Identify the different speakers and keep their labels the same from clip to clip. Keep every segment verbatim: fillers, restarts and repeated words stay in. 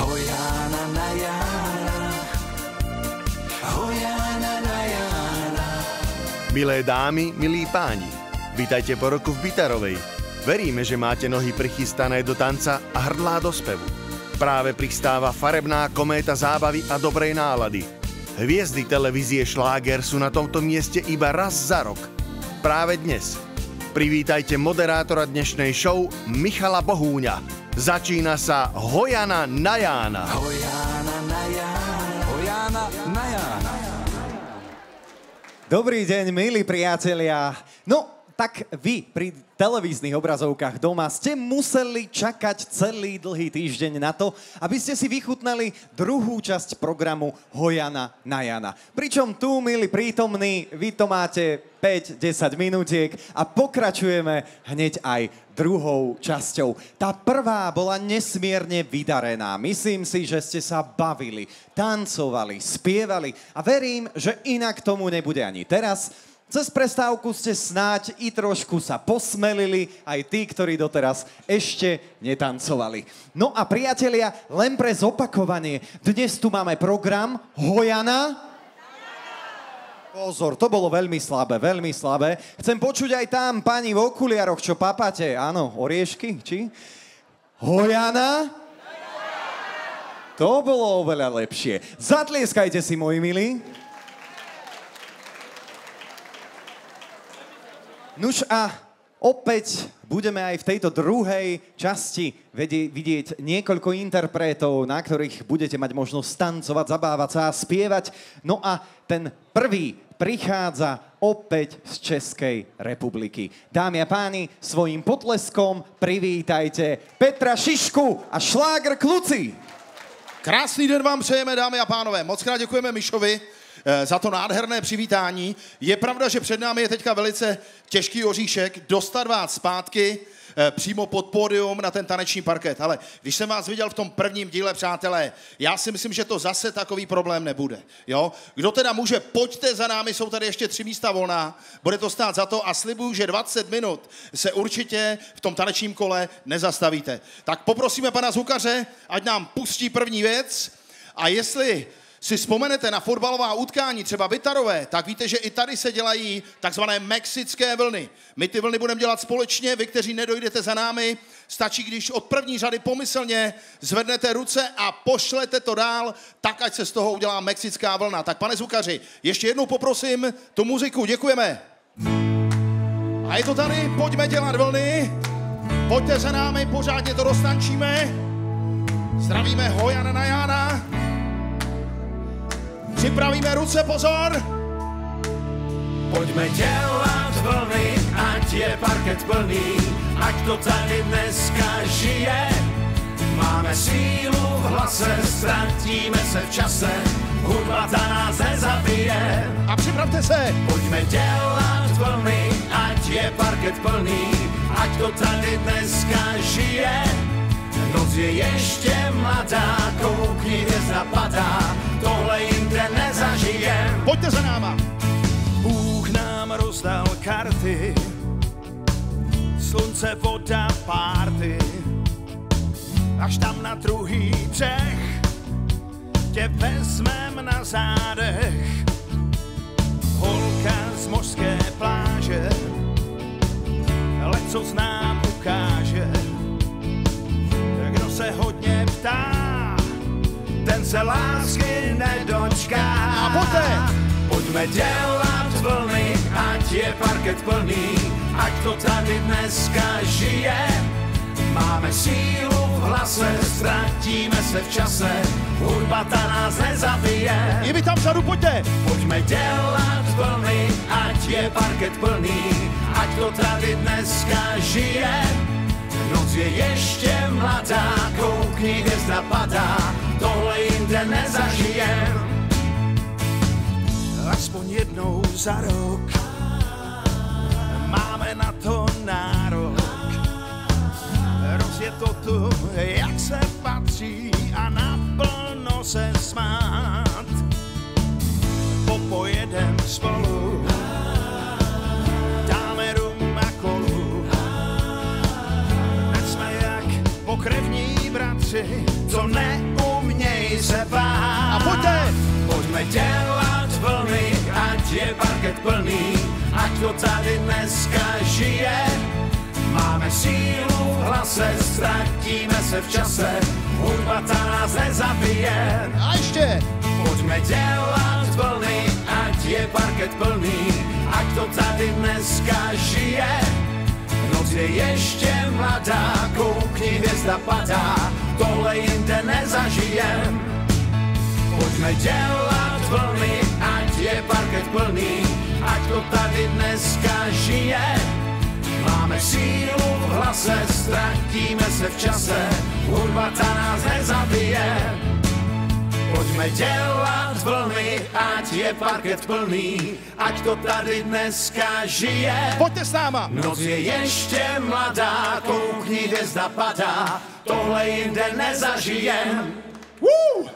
Speaker 1: Hojana na Jánach, Hojana na Jánach.
Speaker 2: Milé dámy, milí páni, vítajte po roku v Bytarovej. Veríme, že máte nohy prichystané do tanca a hrdlá do spevu. Práve pristáva farebná kométa zábavy a dobrej nálady. Hviezdy televízie Šláger sú na tomto mieste iba raz za rok. Práve dnes. Privítajte moderátora dnešnej show Michala Bohúňa. Začína sa Hojana na Jána.
Speaker 1: Hojana na Jána, Hojana na Jána.
Speaker 3: Dobrý deň, milí priatelia. No, tak vy pri televíznych obrazovkách doma ste museli čakať celý dlhý týždeň na to, aby ste si vychutnali druhú časť programu Hojana na Jana. Pričom tu, milí prítomní, vy to máte päť desať minútiek a pokračujeme hneď aj druhou časťou. Tá prvá bola nesmierne vydarená. Myslím si, že ste sa bavili, tancovali, spievali a verím, že inak tomu nebude ani teraz. Cez prestávku ste snáď i trošku sa posmelili, aj tí, ktorí doteraz ešte netancovali. No a priatelia, len pre zopakovanie, dnes tu máme program Hojana. Pozor, to bolo veľmi slabé, veľmi slabé. Chcem počuť aj tam pani v okuliaroch, čo papáte. Áno, oriešky, či? Hojana? To bolo oveľa lepšie. Zatlieskajte si, moji milí. Nuž a opäť budeme aj v tejto druhej časti vidieť niekoľko interpretov, na ktorých budete mať možnosť tancovať, zabávať sa a spievať. No a ten prvý prichádza opäť z Českej republiky. Dámy a páni, svojím potleskom privítajte Petra Šišku a Šláger Kluci.
Speaker 4: Krásný den vám přejeme, dámy a pánové. Moc krát děkujeme Mišovi za to nádherné přivítání. Je pravda, že před námi je teďka velice těžký oříšek dostat vás zpátky přímo pod pódium na ten taneční parket. Ale když jsem vás viděl v tom prvním díle, přátelé, já si myslím, že to zase takový problém nebude. Jo? Kdo teda může, pojďte za námi, jsou tady ještě tři místa volná, bude to stát za to a slibuju, že dvacet minut se určitě v tom tanečním kole nezastavíte. Tak poprosíme pana zvukaře, ať nám pustí první věc a jestli si vzpomenete na fotbalová utkání, třeba Bytarové, tak víte, že i tady se dělají takzvané mexické vlny. My ty vlny budeme dělat společně, vy, kteří nedojdete za námi, stačí, když od první řady pomyslně zvednete ruce a pošlete to dál, tak ať se z toho udělá mexická vlna. Tak pane zvukaři, ještě jednou poprosím tu muziku, děkujeme. A je to tady, pojďme dělat vlny, pojďte za námi, pořádně to roztančíme. Zdravíme Hojana na Jána. Připravíme ruce, pozor!
Speaker 1: Pojďme dělat vlny, ať je parket plný, ať to tady dneska žije. Máme sílu v hlase, ztratíme se v čase, hudba ta nás nezabije.
Speaker 4: A připravte se!
Speaker 1: Pojďme dělat vlny, ať je parket plný, ať to tady dneska žije. Noc je ještě mladá, koukni, hvězda padá, tohle jinde nezažijem.
Speaker 4: Pojďte za náma.
Speaker 1: Bůh nám rozdal karty, slunce, voda, párty, až tam na druhý břeh tě vezmem na zádech. Holka z mořské pláže, lecos nám ukáže. Kdo se hodně ptá, ten se lásky nedočká.
Speaker 4: A pojďte!
Speaker 1: Pojďme dělat vlny, ať je parket plný, ať to tady dneska žije. Máme sílu v hlase, ztratíme se v čase, hudba ta nás nezabije.
Speaker 4: I vy tam vzadu, pojďte!
Speaker 1: Pojďme dělat vlny, ať je parket plný, ať to tady dneska žije. Noc je ještě mladá, koukni, hvězda padá, tohle jinde nezažijem. Aspoň jednou za rok máme na to nárok. Rozjet to tu, jak se patří a naplno se smát. Popojedem spolu, dáme rum a kolu. Ať jsme jak pokrevní bratři, co neumí se bát.
Speaker 4: A pojďte!
Speaker 1: Pojďme dělat vlny, ať je parket plný, ať to tady dneska žije. Máme sílu v hlase, ztratíme se v čase, hudba ta nás nezabije.
Speaker 4: A ještě!
Speaker 1: Pojďme dělat vlny, ať je parket plný, ať to tady dneska žije. Noc je ještě mladá, koukni, hvězda padá, tohle jinde nezažijem. Pojďme dělat vlny, ať je parket plný, ať to tady dneska žije. Máme sílu v hlase, ztratíme se v čase, hudba ta nás nezabije. Pojďme dělat vlny, ať je parket plný, ať to tady dneska žije.
Speaker 4: Pojďte s náma!
Speaker 1: Noc je ještě mladá, koukni, hvězda padá, tohle jinde nezažijem.
Speaker 4: Woo!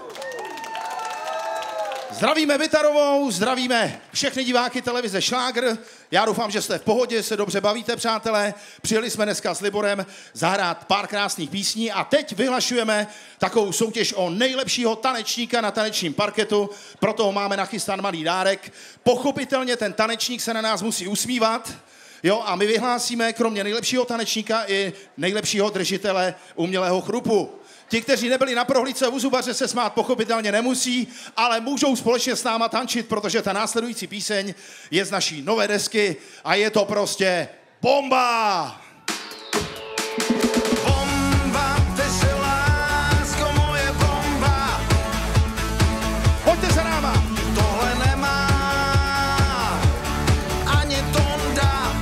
Speaker 4: Zdravíme Bytarovou, zdravíme všechny diváky televize Šlágr. Já doufám, že jste v pohodě, se dobře bavíte, přátelé. Přijeli jsme dneska s Liborem zahrát pár krásných písní a teď vyhlašujeme takovou soutěž o nejlepšího tanečníka na tanečním parketu. Proto máme nachystán malý dárek. Pochopitelně ten tanečník se na nás musí usmívat. Jo, a my vyhlásíme kromě nejlepšího tanečníka i nejlepšího držitele umělého chrupu. Ti, kteří nebyli na prohlídce u zubaře, se smát pochopitelně nemusí, ale můžou společně s náma tančit, protože ta následující píseň je z naší nové desky a je to prostě bomba!
Speaker 1: Bomba, ty jsi lásko, moje bomba.
Speaker 4: Pojďte za náma!
Speaker 1: Tohle nemá ani Tonda.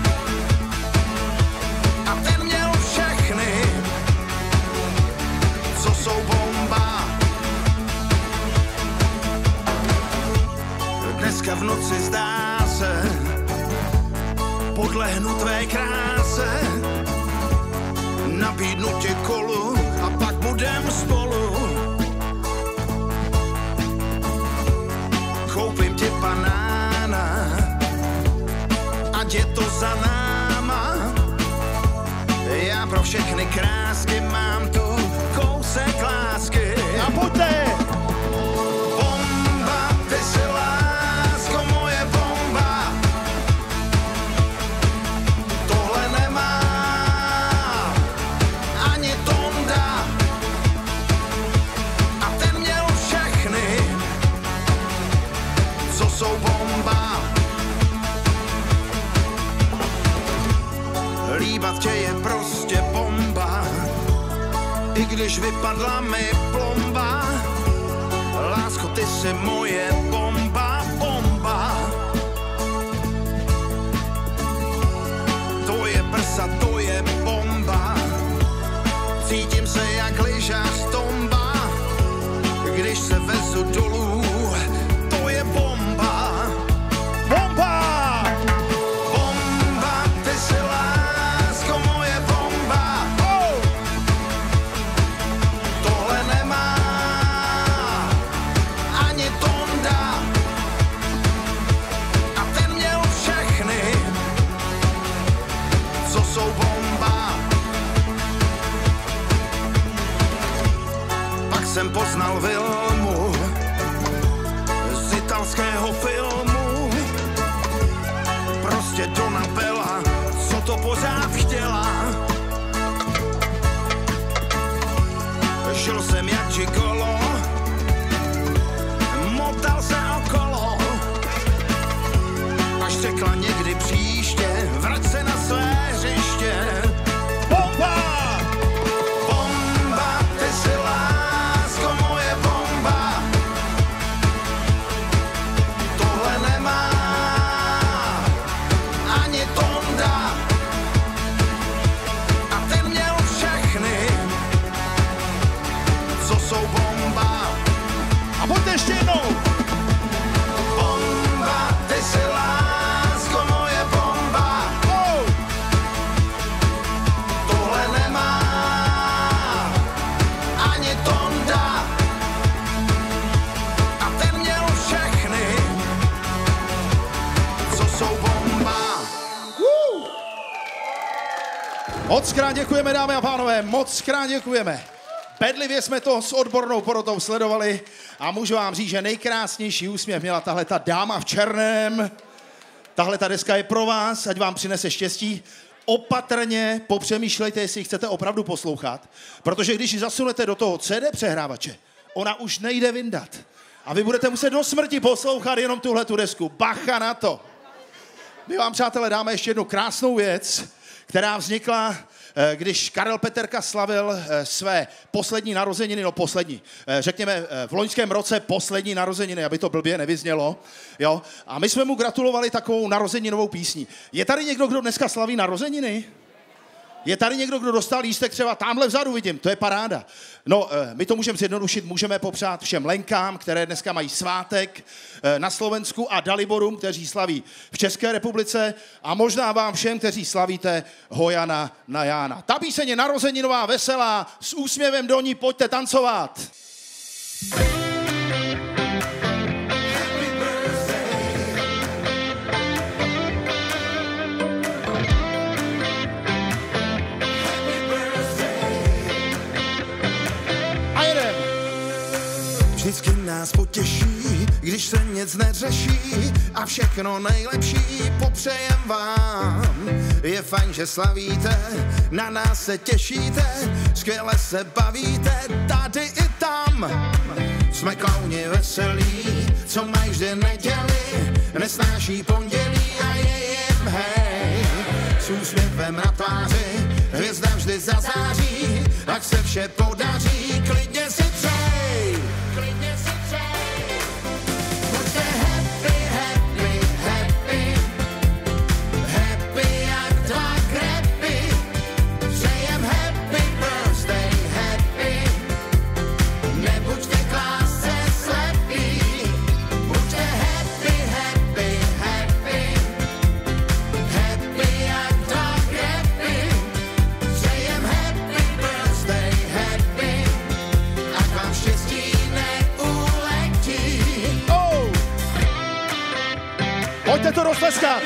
Speaker 1: A ten měl všechny, co jsou bomba. Dneska v noci zdá se, podlehnu tvé kráse, nabídnu tě kolu a pak budem spolu. Koupím ti banána, ať je to za náma. Já pro všechny krásky mám tu kousek lásky.
Speaker 4: A pojďte!
Speaker 1: Bomba, ty jsi lásko, moje bomba. Tohle nemá ani Tonda. A ten měl všechny, co jsou bomba. Líbat tě je prostě bomba, i když vypadla mi plomba. Lásko, ty jsi moje bomba, bomba. To je prsa, to je bomba. Cítím se jak lyžař tomba, když se vezu dolů. To je bomba.
Speaker 4: Bomba!
Speaker 1: Bomba, ty jsi lásko, moje bomba.
Speaker 4: Oh!
Speaker 1: Tohle nemá ani Tonda. A ten měl všechny, co jsou bomba. Pak jsem poznal Vilmu z italského filmu. Prostě Donna Bella, co to pořád chtěla. Žil jsem jak gigolo, motal se okolo, až řekla někdy příště, vrať se na své hřiště.
Speaker 4: Bomba!
Speaker 1: Bomba, ty jsi lásko, moje bomba. Tohle nemá ani Tonda. A ten měl všechny, co jsou bomba.
Speaker 4: A pojďte ještě jednou!
Speaker 1: Bomba, ty jsi lásko, moje bomba.
Speaker 4: Oh!
Speaker 1: Tohle nemá ani Tonda. A ten měl všechny, co jsou bomba.
Speaker 4: Moc krát děkujeme, dámy a pánové, moc krát děkujeme. Bedlivě jsme to s odbornou porotou sledovali a můžu vám říct, že nejkrásnější úsměv měla tahle ta dáma v černém. Tahle ta deska je pro vás, ať vám přinese štěstí. Opatrně popřemýšlejte, jestli chcete opravdu poslouchat, protože když ji zasunete do toho C D přehrávače, ona už nejde vyndat. A vy budete muset do smrti poslouchat jenom tuhle tu desku. Bacha na to. My vám, přátelé, dáme ještě jednu krásnou věc, která vznikla, když Karel Peterka slavil své poslední narozeniny, no poslední, řekněme v loňském roce poslední narozeniny, aby to blbě nevyznělo, jo. A my jsme mu gratulovali takovou narozeninovou písní. Je tady někdo, kdo dneska slaví narozeniny? Je tady někdo, kdo dostal lístek třeba tamhle vzadu, vidím, to je paráda. No, my to můžeme zjednodušit, můžeme popřát všem Lenkám, které dneska mají svátek na Slovensku a Daliborům, kteří slaví v České republice a možná vám všem, kteří slavíte Hojana na Jána. Ta píseň je narozeninová, veselá, s úsměvem do ní, pojďte tancovat.
Speaker 1: Vždycky nás potěší, když se nic neřeší a všechno nejlepší popřejem vám. Je fajn, že slavíte, na nás se těšíte, skvěle se bavíte, tady i tam. Jsme klauni veselí, co mají vždy neděli, nesnáší pondělí a je jim hej. S úsměvem na tváři, hvězda vždy zazáří, ať se vše podaří, klidně si přej. Klidně si přej. Buďte happy, happy, happy, happy jak dva krepy. Přejem happy birthday, happy, nebuďte k lásce slepí. Buďte happy, happy, happy, happy jak dva krepy. Přejem happy birthday, happy, ať vám štěstí neuletí.
Speaker 4: Oh! Pojďte to roztleskat.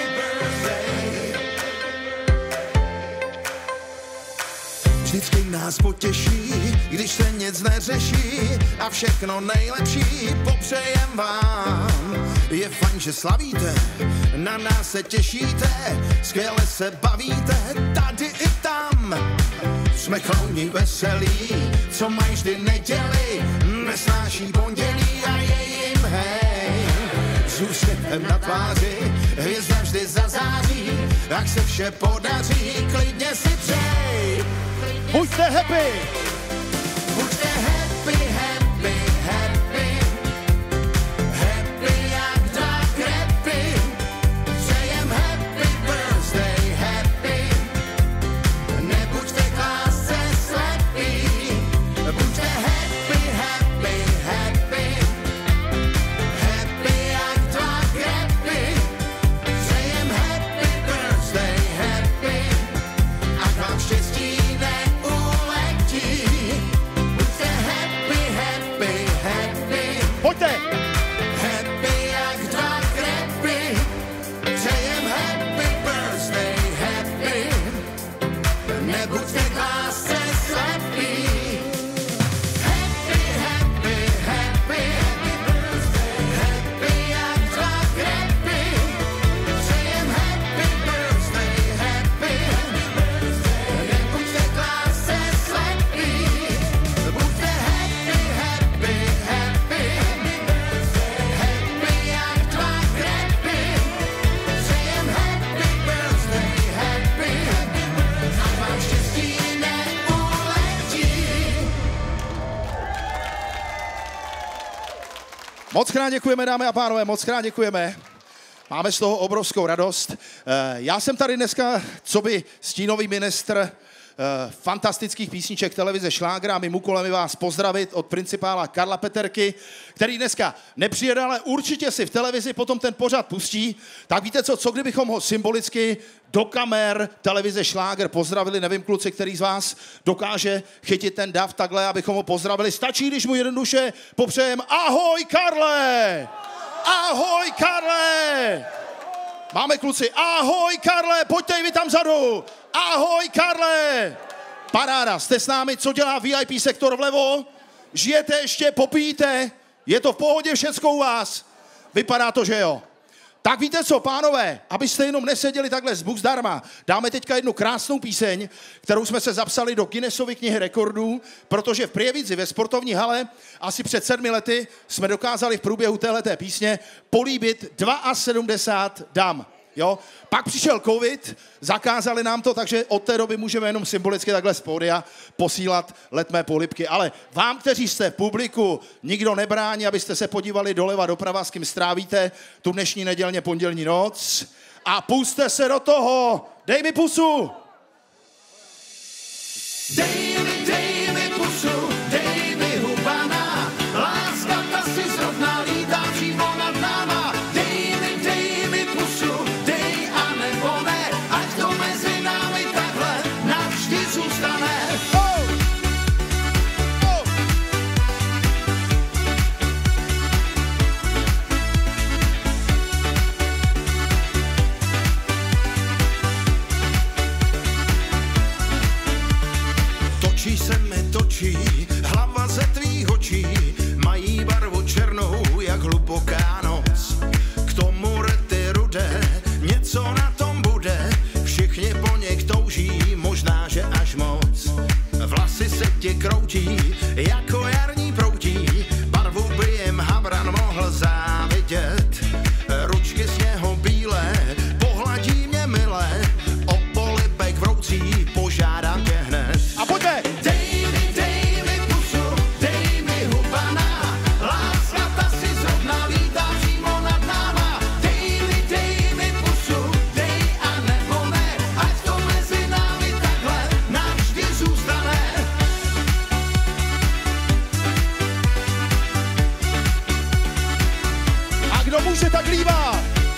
Speaker 1: Vždycky nás potěší, když se nic neřeší a všechno nejlepší popřejem vám. Je fajn, že slavíte, na nás se těšíte, skvěle se bavíte, tady i tam. Jsme klauni veselí, co mají vždy neděli, nesnáší pondělí a je jim hej. S úsměvem na tváři, hvězda vždy zazáří, jak se vše podaří, klidně si přej.
Speaker 4: Buďte happy.
Speaker 1: Buďte happy, happy, happy, happy jak dva krepy. Přejem happy birthday, happy, nebuďte k lásce slepí. Buďte happy, happy, happy, happy jak dva krepy. Přejem happy birthday, happy, ať vám štěstí neuletí. Buďte happy, happy, happy,
Speaker 4: Pojďte.
Speaker 1: happy jak dva krepy. Přejem happy birthday, happy, nebuďte k lásce slepí. Happy, happy, happy, happy jak dva krepy. Přejem happy birthday, happy, nebuďte k lásce slepí. Buďte happy, happy, happy, happy jak dva krepy. Přejem happy birthday, happy, ať vám štěstí neuletí.
Speaker 4: Moc krát děkujeme, dámy a pánové, moc krát děkujeme. Máme z toho obrovskou radost. Eh, Já jsem tady dneska, co by stínový ministr eh, fantastických písniček televize Šlágra. Mým úkolem je vás pozdravit od principála Karla Peterky, který dneska nepřijede, ale určitě si v televizi potom ten pořad pustí. Tak víte co, co kdybychom ho symbolicky do kamer televize Šláger pozdravili, nevím kluci, který z vás dokáže chytit ten dav takhle, abychom ho pozdravili. Stačí, když mu jednoduše popřejem ahoj Karle! Ahoj Karle! Máme kluci, ahoj Karle, pojďte i vy tam vzadu. Ahoj Karle! Paráda, jste s námi, co dělá V I P sektor vlevo? Žijete ještě, popíte? Je to v pohodě všecko u vás? Vypadá to, že jo. Tak víte co, pánové, abyste jenom neseděli takhle z buk zdarma, dáme teďka jednu krásnou píseň, kterou jsme se zapsali do Guinnessovy knihy rekordů, protože v Prievidzi ve sportovní hale asi před sedmi lety jsme dokázali v průběhu téhleté písně políbit sedmdesát dva dam. Jo? Pak přišel covid, zakázali nám to, takže od té doby můžeme jenom symbolicky takhle z pódia posílat letmé polibky. Ale vám, kteří jste v publiku, nikdo nebrání, abyste se podívali doleva doprava, s kým strávíte tu dnešní nedělně pondělní noc. A puste se do toho! Dej mi pusu!
Speaker 1: Dej mi, dej mi pusu, dej mi hubana, láska ta si zrovna lítá přímo nad náma. Dej mi, dej mi pusu, dej a nebo ne, ať to mezi námi takhle navždy zůstane.
Speaker 4: Oh! Oh!
Speaker 5: Točí se mi točí, hlava ze tvých očí, mají barvu černou, jak hluboká noc. K tomu rty rudé, něco na tom bude, všichni po něch touží, možná, že až moc. Vlasy se ti kroutí, jako jarní proutí, barvu by jim Havran mohl závidět. Ručky z něho bílé, pohladí mě milé, o polibek vroucí, požádám tě hned.
Speaker 4: A pojďme!
Speaker 1: Dej mi, dej mi pusu, dej mi hubana, láska ta si zrovna lítá přímo nad náma. Dej mi, dej mi pusu, dej a nebo ne, ať to mezi námi takhle navždy zůstane.
Speaker 4: A kdo může, tak líbá!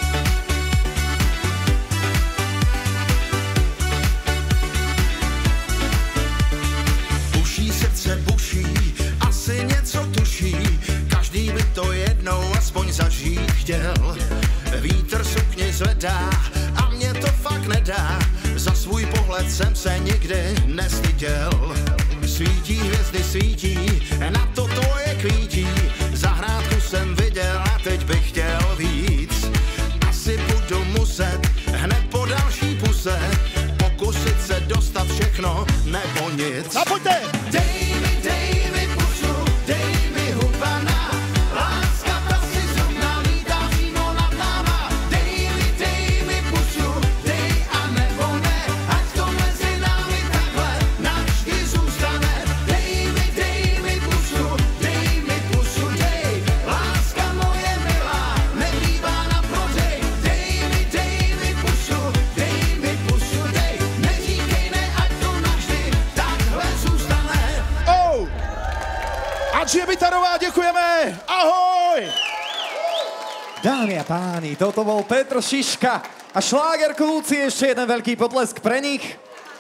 Speaker 5: Buší srdce buší, asi něco tuší, každý by to jednou aspoň zažít chtěl. Vítr sukni zvedá a mě to fakt nedá, za svůj pohled jsem se nikdy nestyděl. Svítí hvězdy, svítí, na to tvoje kvítí, zahrádku jsem viděl a teď bych chtěl víc. Asi budu muset hned po další puse pokusit se dostat všechno nebo nic.
Speaker 4: A pojďte!
Speaker 1: Dej mi, dej mi pusu, dej mi hubana, láska ta si zrovna lítá přímo nad náma. Dej mi, dej mi pusu, dej a nebo ne, ať to mezi námi takhle navždy zůstane. Dej mi, dej mi pusu, dej mi pusu, dej, láska moje milá, nebývá na prodej. Dej mi, dej mi pusu, dej mi pusu, dej, neříkej ne, ať to navždy takhle zůstane.
Speaker 4: Oh! Adžie Bitarová, děkujeme! Ahoj!
Speaker 3: Dámy a páni, toto bol Petr Šiška a Šláger Kluci, ešte jeden veľký potlesk pre nich.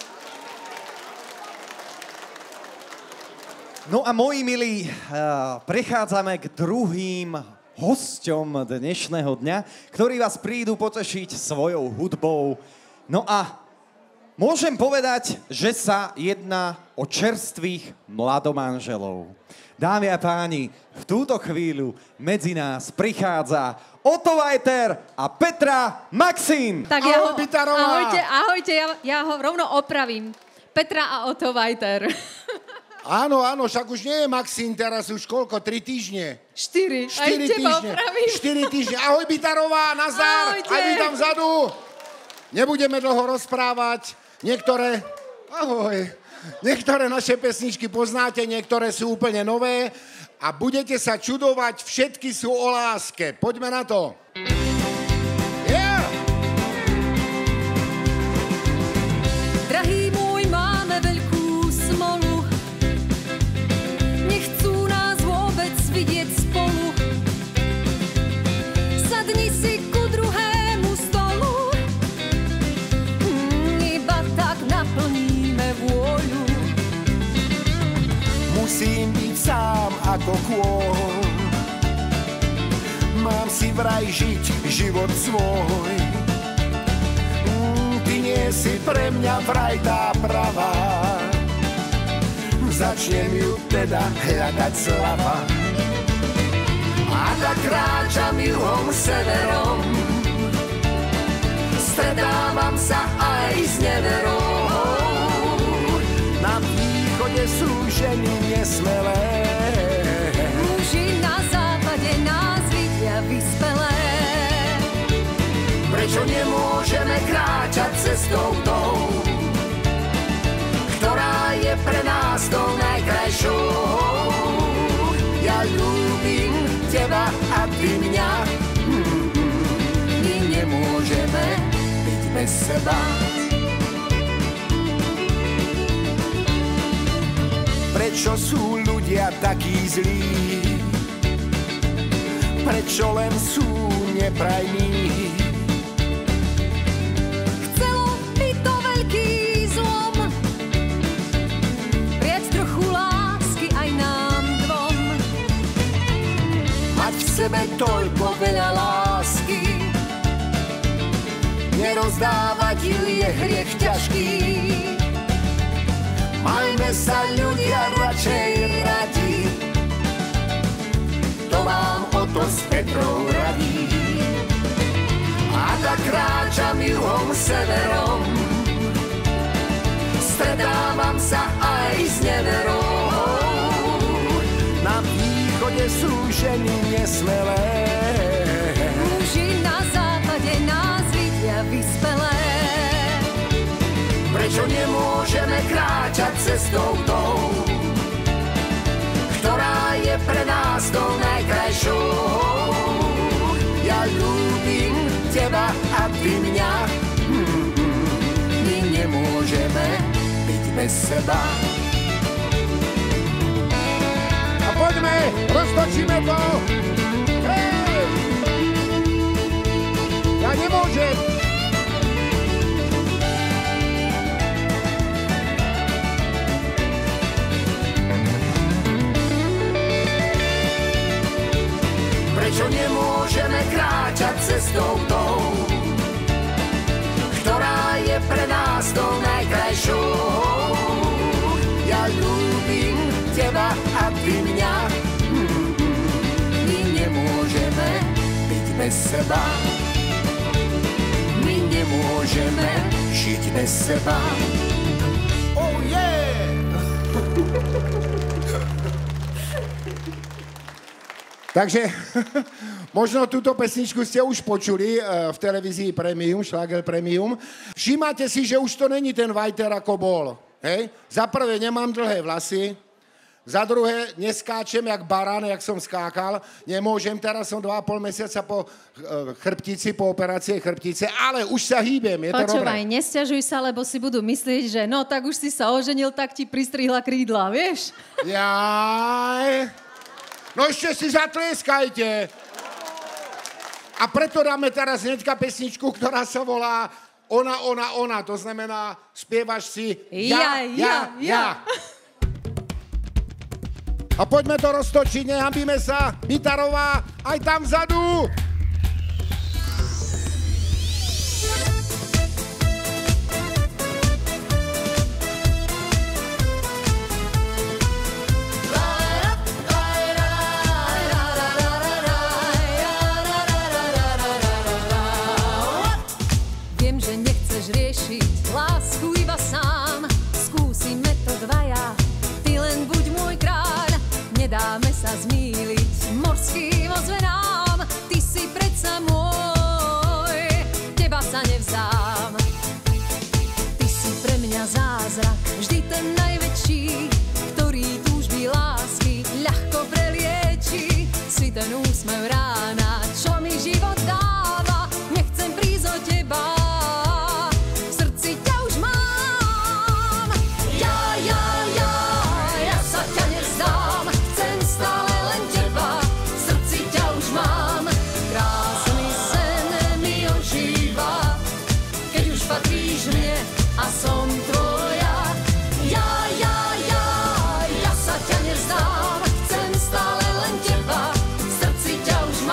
Speaker 3: No a moji milí, prechádzame k druhým hosťom dnešného dňa, ktorí vás prídu potešiť svojou hudbou. No a môžem povedať, že sa jedná o čerstvých mladomanželov. Dámy a páni, v túto chvíľu medzi nás prichádza Otto Vajter a Petra Maxim.
Speaker 6: Tak ja
Speaker 4: Ahoj,
Speaker 6: ho,
Speaker 4: Bitarová.
Speaker 6: ahojte, ahojte, ja, ja ho rovno opravím. Petra a Otto Vajter.
Speaker 7: Áno, áno, však už nie je Maxim, teraz už koľko, tri týždne?
Speaker 6: Štyri.
Speaker 7: Štyri
Speaker 6: Aj teba
Speaker 7: týždne.
Speaker 6: opravím.
Speaker 7: Štyri týždne. Ahoj, Bitarová, nazdar.
Speaker 6: Ahojte.
Speaker 7: Aj vy tam vzadu. Nebudeme dlho rozprávať. Niektoré... Ahoj. Niektoré naše pesničky poznáte, niektoré sú úplne nové a budete sa čudovať, všetky sú o láske. Poďme na to. Yeah!
Speaker 6: Drahý môj, máme veľkú smolu. Nechcú nás vôbec vidieť spolu. Sadni si ku druhému stolu. Mm, iba tak naplníme vôľu.
Speaker 5: Musím byť sám ako kôl. Mám si vraj žiť život svoj. Mm, ty nie si pre mňa vraj tá pravá. začnem ju teda hľadať zľava. A tak kráčam juhom, severom, stretávam sa aj s neverou. Na východe sú ženy nesmelé,
Speaker 6: muži na západe nás vidia vyspelé.
Speaker 5: Prečo nemôžeme kráčať cestou tou, ktorá je pre nás tou najkrajšou? Ja ľúbim teba a ty mňa, my nemôžeme byť bez seba. Prečo sú ľudia takí zlí? Prečo len sú neprajní?
Speaker 6: Chcelo by to veľký zlom, prijať trochu lásky aj nám dvom.
Speaker 5: Mať v sebe toľko veľa lásky, nerozdávať ju je hriech ťažký. Majme sa ľudia radšej radi, to vám o to s Petrou radí. A tak kráčam juhom, severom, stretávam sa aj s neverou. Na východe sú ženy nesmelé,
Speaker 6: muži na západe nás vidia vyspelé.
Speaker 5: Prečo nemôžeme kráčať cestou tou, ktorá je pre nás tou najkrajšou? Ja ľúbim teba a ty mňa, my nemôžeme byť bez seba.
Speaker 7: A poďme, roztočíme to! Hej! Ja nemôžem!
Speaker 5: Prečo nemôžeme kráčať cestou tou, ktorá je pre nás tou najkrajšou? Ja ľúbim teba a ty mňa, my nemôžeme byť bez seba. My nemôžeme žiť bez seba. Oh yeah!
Speaker 7: Takže možno túto pesničku ste už počuli v televízii Premium, Šláger Premium. Všimáte si, že už to není ten Vajter, ako bol. Hej? Za prvé, nemám dlhé vlasy. Za druhé, neskáčem jak barán, jak som skákal. Nemôžem, teraz som dva a pol mesiaca po chrbtici, po operácii chrbtice, ale už sa hýbem, je to dobré.
Speaker 6: Počúvaj, nesťažuj sa, lebo si budú myslieť, že no, tak už si sa oženil, tak ti pristrihla krídla, vieš?
Speaker 7: Jaj... No ešte si zatlieskajte. A preto dáme teraz hneďka pesničku, ktorá sa volá Ona, ona, ona. To znamená, spievaš si ja, ja, ja, ja. A poďme to roztočiť, nehambíme sa. Gitarová, aj tam vzadu.
Speaker 6: Dáme sa zmýliť morským ozvenám. Ty si predsa môj, teba sa nevzdám. Ty si pre mňa zázrak, vždy ten najväčší, ktorý túžby lásky ľahko prelieči. Si ten úsmev rána, čo mi život dáva. Nechcem prísť od teba, v srdci ťa už mám. Ja, ja, ja, ja sa ťa nevzdám. Stále len teba, v srdci ťa už mám. Krásny sen mi ožíva, keď už patríš mne a som tvoja. Ja, ja, ja, ja sa ťa nevzdám. Chcem stále len teba, v srdci ťa už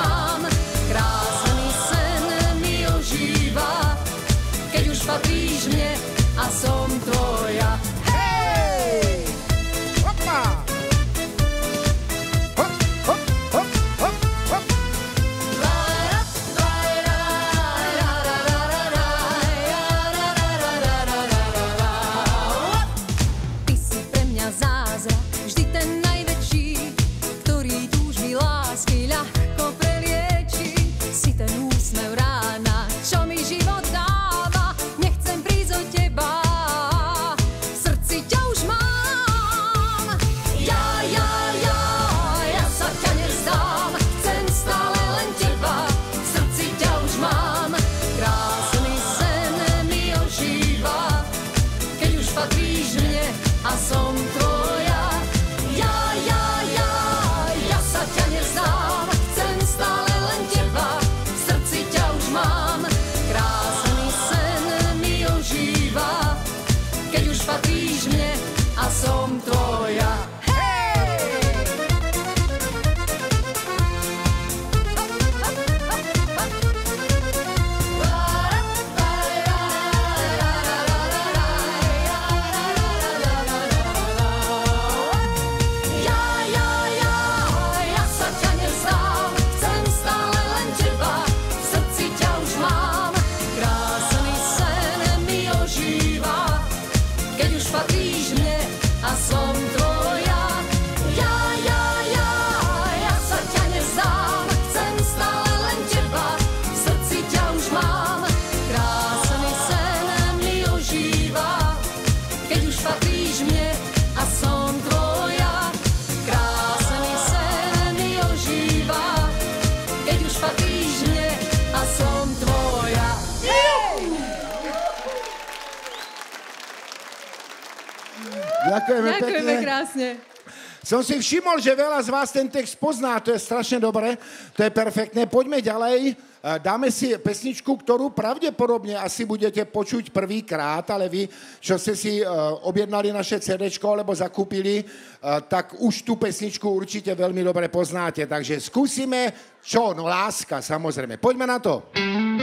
Speaker 7: Ďakujeme,
Speaker 6: Ďakujeme
Speaker 7: pekne.
Speaker 6: krásne.
Speaker 7: Som si všimol, že veľa z vás ten text pozná, to je strašne dobré, to je perfektné. Poďme ďalej, dáme si pesničku, ktorú pravdepodobne asi budete počuť prvýkrát, ale vy, čo ste si objednali naše cédéčko alebo zakúpili, tak už tú pesničku určite veľmi dobre poznáte. Takže skúsime, čo? No láska, samozrejme. Poďme na to.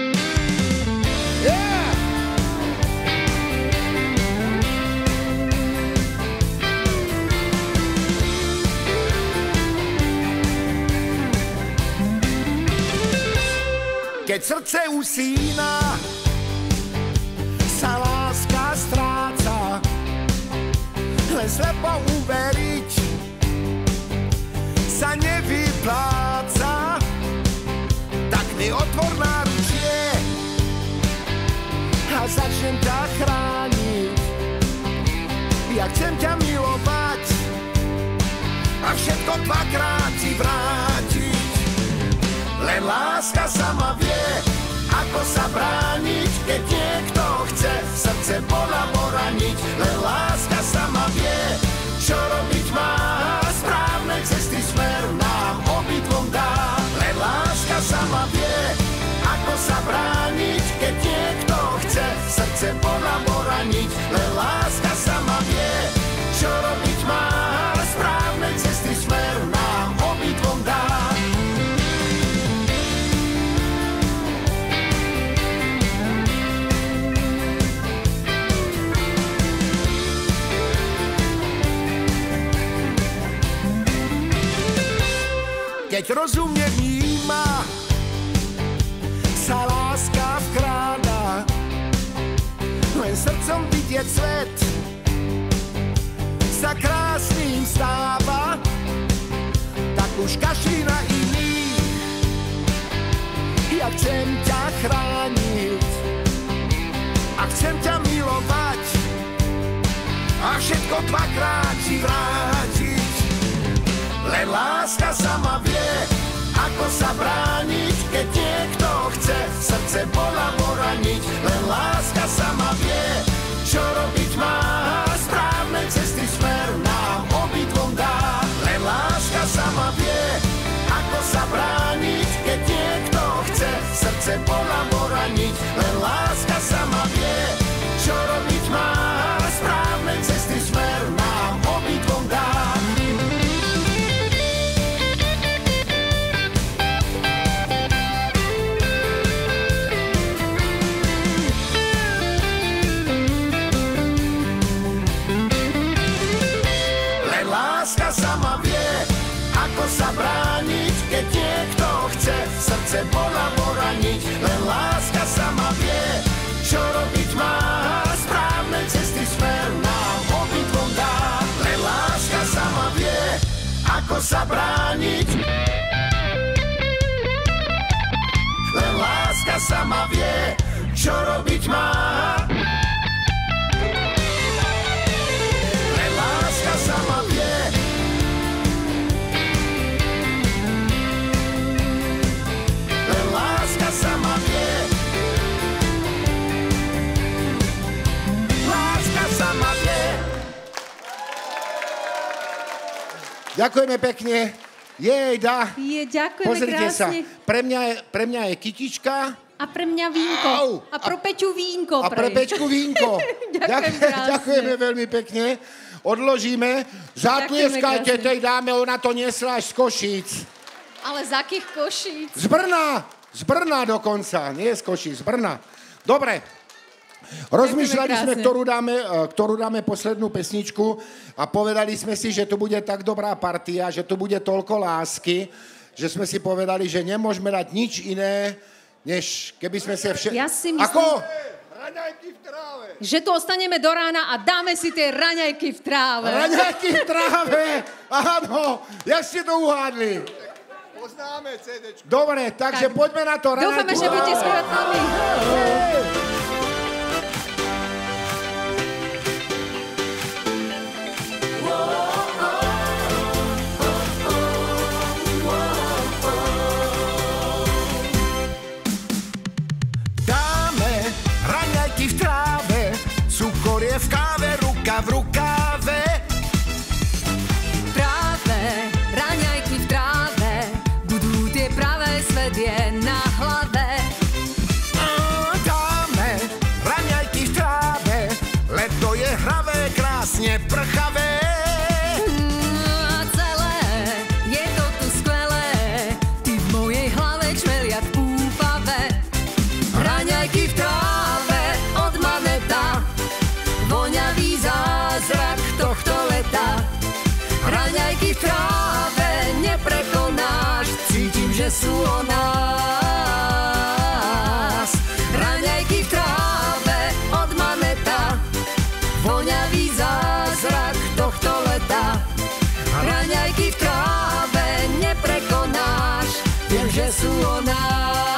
Speaker 7: Yeah! Keď srdce usína, sa láska stráca, len slepo uveriť sa nevypláca. Tak mi otvor náručie a začnem ťa chrániť. Ja chcem ťa milovať a všetko dvakrát ti vrátiť. Len láska sama vie, ako sa brániť, keď niekto chce srdce bolavo raniť. Len láska sama vie, čo robiť má, správne cesty smer nám obidvom dá. Len láska sama vie, ako sa brániť, keď niekto chce srdce bolavo raniť. Len láska sama vie, čo robiť má, správne cesty smer nám obidvom dá. Keď rozumne vníma, sa láska vkráda, len srdcom vidieť svet sa krásnym stáva. Tak už kašli na iných, ja chcem ťa chrániť a chcem ťa milovať a všetko dvakrát ti vrátiť. Len láska sama vie, ako sa brániť, keď niekto chce srdce bolavo raniť. Len láska sama vie, čo robiť má, správne cesty smer nám obidvom dá. Len láska sama vie, ako sa brániť, keď niekto chce srdce bolavo raniť. Len láska sama vie, čo robiť má, správne cesty smer nám obidvom dá. Sama vie, ako sa brániť, keď niekto chce srdce bolavo raniť. Len láska sama vie, čo robiť má, správne cesty smer nám obidvom dá. Len láska sama vie, ako sa brániť. Len láska sama vie, čo robiť má. Len láska sama vie, láska sama vie. Láska sama vie. Ďakujeme pekne. Jej, dá.
Speaker 6: Je, ďakujeme
Speaker 7: Pozrite
Speaker 6: krásne.
Speaker 7: sa. Pre mňa, je, pre mňa je kytička.
Speaker 6: A pre mňa vínko.
Speaker 7: Au.
Speaker 6: A pro Peťu vínko.
Speaker 7: A pre Peťku vínko.
Speaker 6: Ďakujem krásne.
Speaker 7: Ďakujeme veľmi pekne. Odložíme. Zatlieskajte tej dáme, ona to nesla až z Košíc.
Speaker 6: Ale z akých Košíc?
Speaker 7: Z Brna. Z Brna dokonca, nie z Košíc, z Brna. Dobre, rozmýšľali sme, ktorú dáme, ktorú dáme poslednú pesničku a povedali sme si, že tu bude tak dobrá partia, že tu bude toľko lásky, že sme si povedali, že nemôžeme dať nič iné, než keby sme sa všetci...
Speaker 6: Ja si myslím...
Speaker 7: Ako?
Speaker 5: Raňajky v tráve.
Speaker 6: Že tu ostaneme do rána a dáme si tie raňajky v tráve.
Speaker 7: Raňajky v tráve, áno, jak ste to uhádli?
Speaker 5: Poznáme cédéčko.
Speaker 7: Dobre, takže
Speaker 6: Tak.
Speaker 7: poďme na to.
Speaker 6: Dúfame, že budete spievať s nami.
Speaker 7: Dáme raňajky v tráve, cukor je v káve, ruka v rukáve.
Speaker 6: že sú o nás. Raňajky v tráve od Maneta, voňavý zázrak tohto leta. Raňajky v tráve neprekonáš, viem, že sú o nás.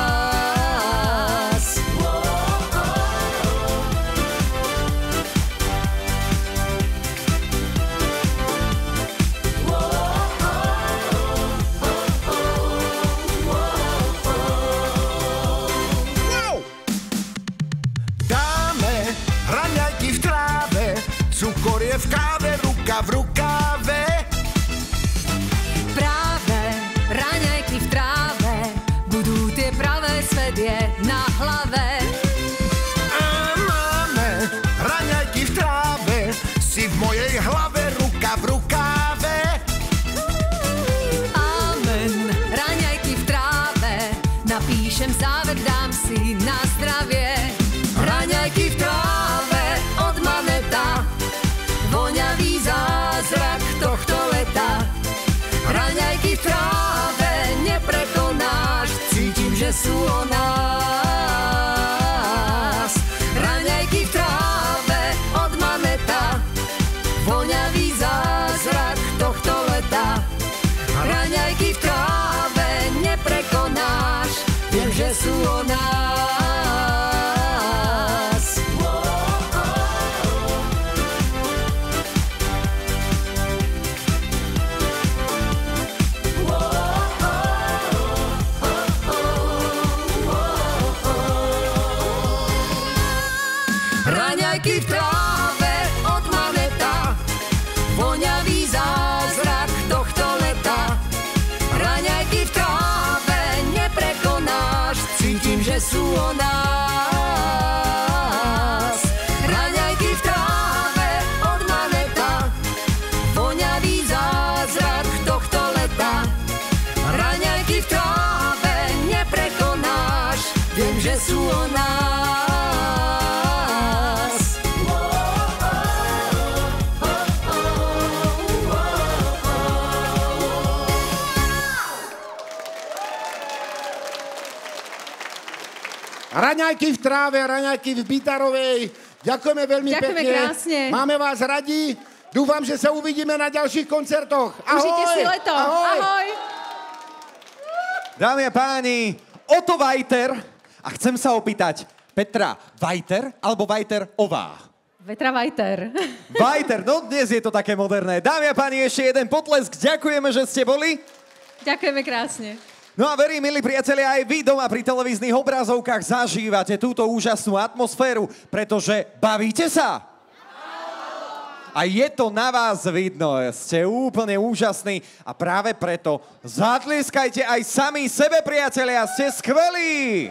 Speaker 5: Cukor je v káve, ruka v rukáve.
Speaker 6: Práve raňajky v tráve, budú tie pravé, svet je na hlave.
Speaker 5: A máme raňajky v tráve, si v mojej hlave, ruka v rukáve.
Speaker 6: Amen, raňajky v tráve, napíšem záver, dám si na zdravie. Raňajky v tráve od Maneta, voňavý zázrak tohto leta. Raňajky v tráve neprekonáš, cítim, že sú o nás. Raňajky v tráve od Maneta, voňavý zázrak tohto leta. Raňajky v tráve neprekonáš, viem, že sú o nás. Raňajky v tráve od Maneta, voňavý zázrak tohto leta. Raňajky v tráve neprekonáš, cítim, že sú o nás. Raňajky v tráve od Maneta, voňavý zázrak tohto leta. Raňajky v tráve neprekonáš, viem, že sú o nás.
Speaker 7: Raňajky v tráve, raňajky v Bytarovej. Ďakujeme veľmi
Speaker 8: Ďakujeme
Speaker 7: pekne.
Speaker 8: krásne.
Speaker 7: Máme vás radi. Dúfam, že sa uvidíme na ďalších koncertoch. Ahoj!
Speaker 8: Užite si leto.
Speaker 7: Ahoj!
Speaker 8: Ahoj.
Speaker 3: Dámy a páni, Otto Vajter. A chcem sa opýtať, Petra Vajter alebo Vajter Ová?
Speaker 8: Petra Vajter.
Speaker 3: Vajter, no dnes je to také moderné. Dámy a páni, ešte jeden potlesk. Ďakujeme, že ste boli.
Speaker 8: Ďakujeme krásne.
Speaker 3: No a verím, milí priatelia, aj vy doma pri televíznych obrazovkách zažívate túto úžasnú atmosféru, pretože bavíte sa. A je to na vás vidno, ste úplne úžasní a práve preto zatlieskajte aj sami sebe, priatelia, ste skvelí.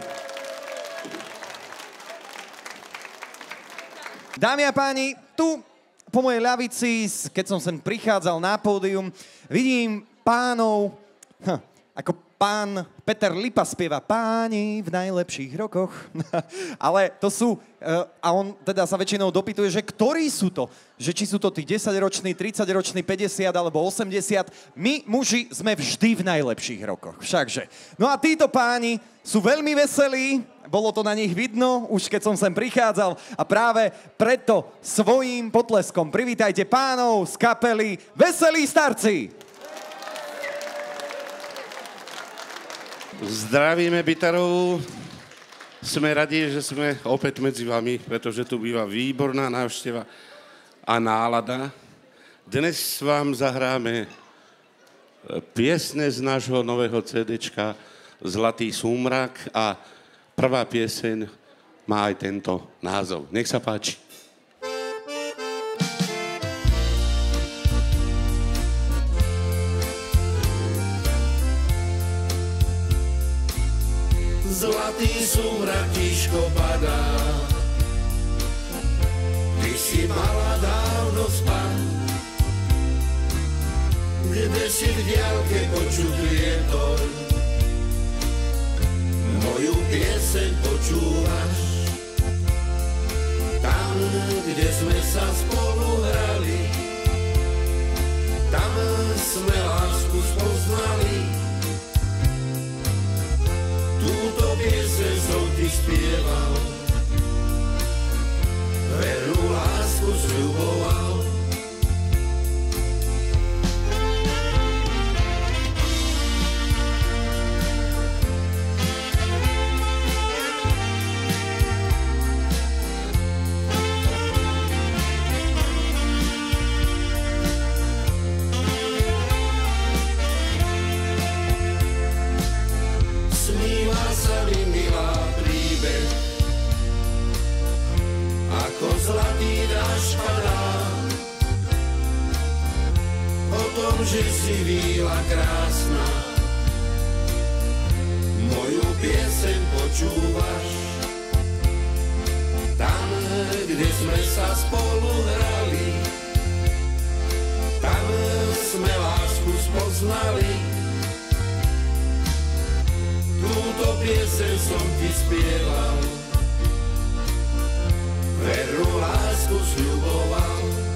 Speaker 3: Dámy a páni, tu po mojej ľavici, keď som sem prichádzal na pódium, vidím pánov, hm, ako pán Peter Lipa spieva Páni v najlepších rokoch. Ale to sú, a on teda sa väčšinou dopytuje, že ktorí sú to? Že či sú to tí desaťroční, tridsaťroční, päťdesiat alebo osemdesiat. My, muži, sme vždy v najlepších rokoch. Všakže. No a títo páni sú veľmi veselí, bolo to na nich vidno, už keď som sem prichádzal a práve preto svojím potleskom privítajte pánov z kapely Veselí starci.
Speaker 9: Zdravíme Bytarov, sme radi, že sme opäť medzi vami, pretože tu býva výborná návšteva a nálada. Dnes vám zahráme piesne z nášho nového CDčka Zlatý súmrak a prvá pieseň má aj tento názov. Nech sa páči.
Speaker 5: Zlatý súmrak tížko padá, ty si mala dávno spať, kde si v diaľke počuť vietor, moju pieseň počúvaš. Tam, kde sme sa spolu hrali, tam sme lásku spoznali. spieval, veru lásku sľuboval. Zlatý dážď padá o tom, že si víla krásna. Moju pieseň počúvaš tam, kde sme sa spolu hrali, tam sme lásku spoznali. Túto pieseň som ti spieval, veru lásku sľuboval.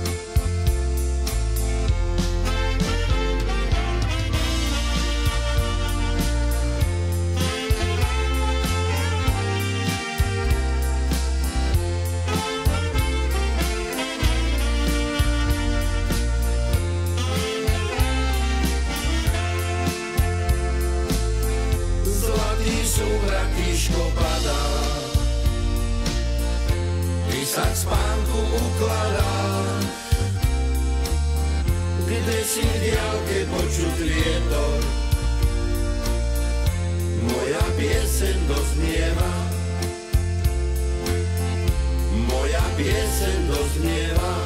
Speaker 5: Zlatý súmrak tížko padá, sa k spánku ukladá, kde si v diaľke počuť vietor. Moja pieseň doznieva, moja pieseň doznieva.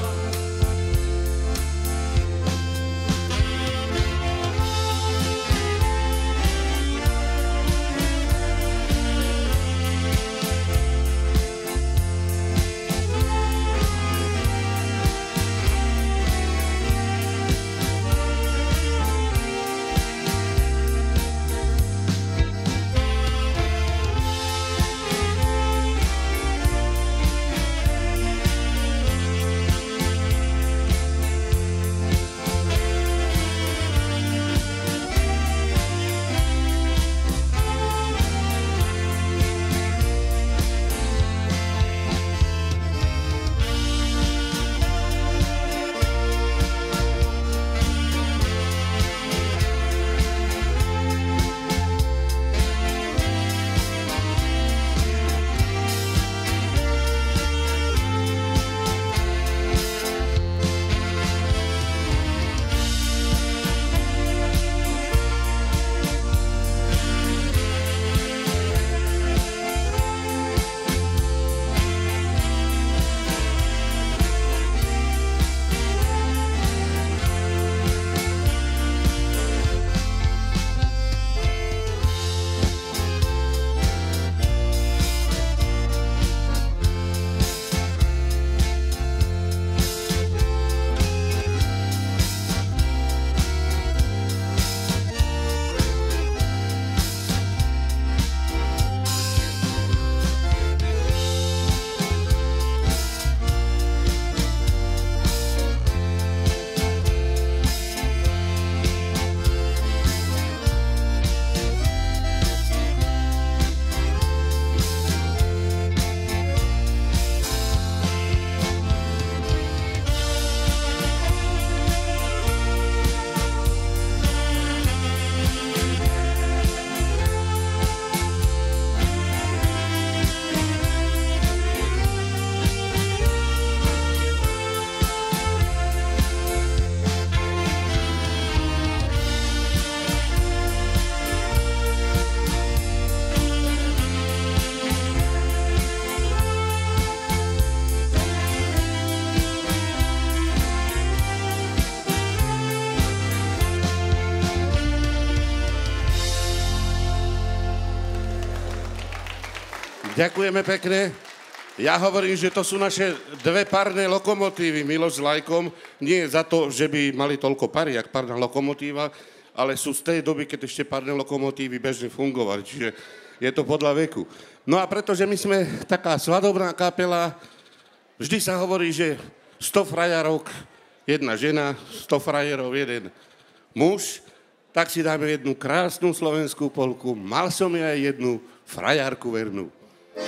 Speaker 9: Ďakujeme pekne. Ja hovorím, že to sú naše dve parné lokomotívy, Miloš s Lajkom. Nie za to, že by mali toľko pary, jak parná lokomotíva, ale sú z tej doby, keď ešte parné lokomotívy bežne fungovali. Čiže je to podľa veku. No a pretože my sme taká svadobná kapela, vždy sa hovorí, že sto frajarok, jedna žena, sto frajerov, jeden muž, tak si dáme jednu krásnu slovenskú polku. Mal som aj jednu frajarku vernú.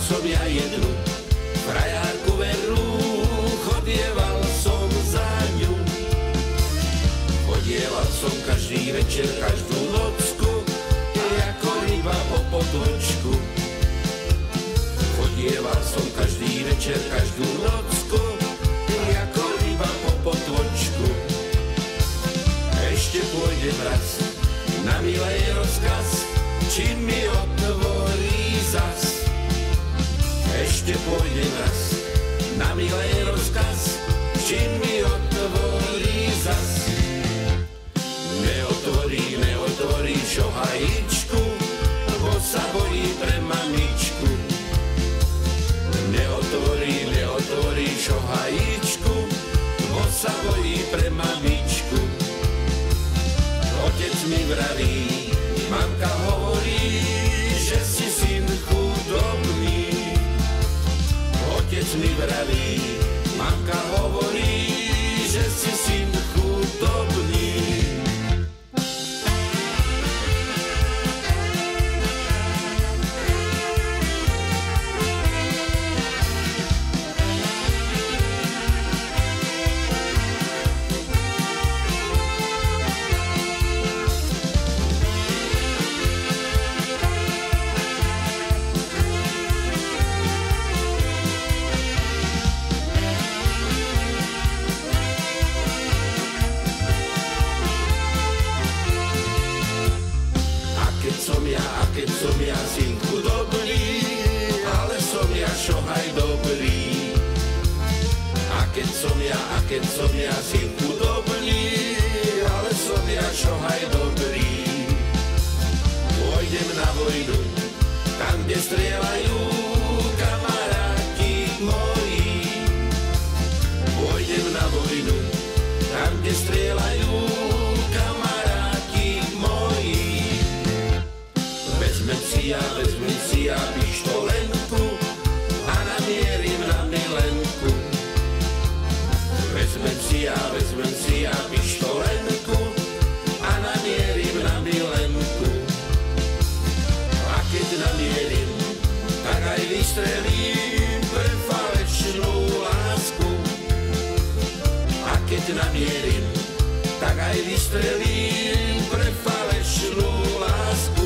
Speaker 1: som ja jednu frajárku vernú, chodieval som za ňu. Chodieval som každý večer, každú nocku, ako ryba po potočku. Chodieval som každý večer, každú nocku, ako ryba po potvočku. Ešte pôjdem raz na milej rozkaz, či mi otvorí zas. Ešte pôjdem raz na milej rozkaz, či mi otvorí zas. Neotvorí, neotvorí šohajíčku, bo sa bojí pre mamičku. Neotvorí, neotvorí šohajíčku, bo sa bojí pre mamičku. Otec mi vraví, mamka hovorí, že si syn chudobný. Otec mi vraví, mamka hovorí, že si syn chudobný. Keď som ja syn chudobný, ale som ja šohaj dobrý. A keď som ja, a keď som ja syn chudobný, ale som ja šohaj dobrý. Pôjdem na vojnu, tam, kde strieľajú kamaráti moji. Pôjdem na vojnu, tam, kde strieľajú kamaráti moji. Vezmem si ja, vezmem si ja pištolenku a namierim na milenku. Vezmem si ja, vezmem si ja pištolenku a namierim na milenku. A keď namierim, tak aj vystrelím pre falešnú lásku. A keď namierim, tak aj vystrelím pre falešnú lásku.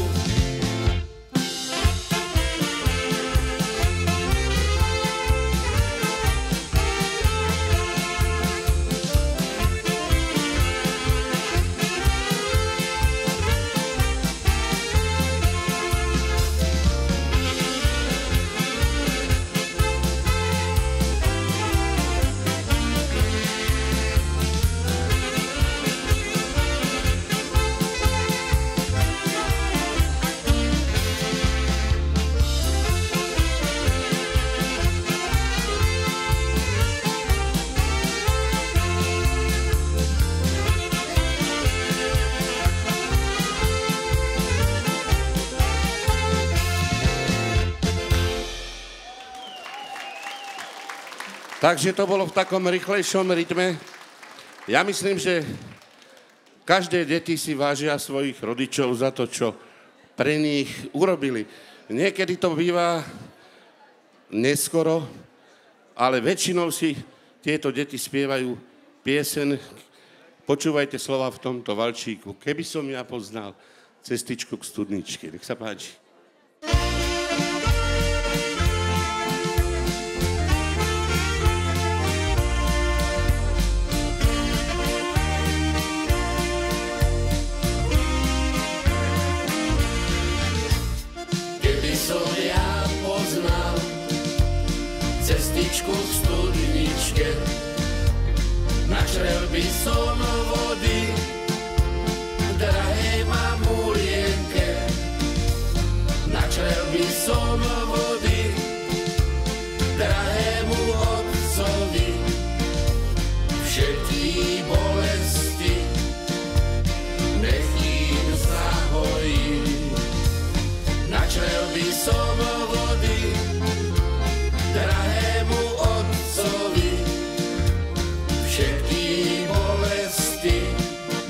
Speaker 9: Takže to bolo v takom rýchlejšom rytme. Ja myslím, že každé deti si vážia svojich rodičov za to, čo pre nich urobili. Niekedy to býva neskoro, ale väčšinou si tieto deti spievajú pieseň. Počúvajte slova v tomto valčíku. Keby som ja poznal cestičku k studničke. Nech sa páči.
Speaker 1: Cestičku k studničke, načrel by som vody, drahé mamulienke. Načrel by som vody, drahému otcovi, všetky bolesti nech im zahojí. Načrel by som vody, drahému otcovi, všetky bolesti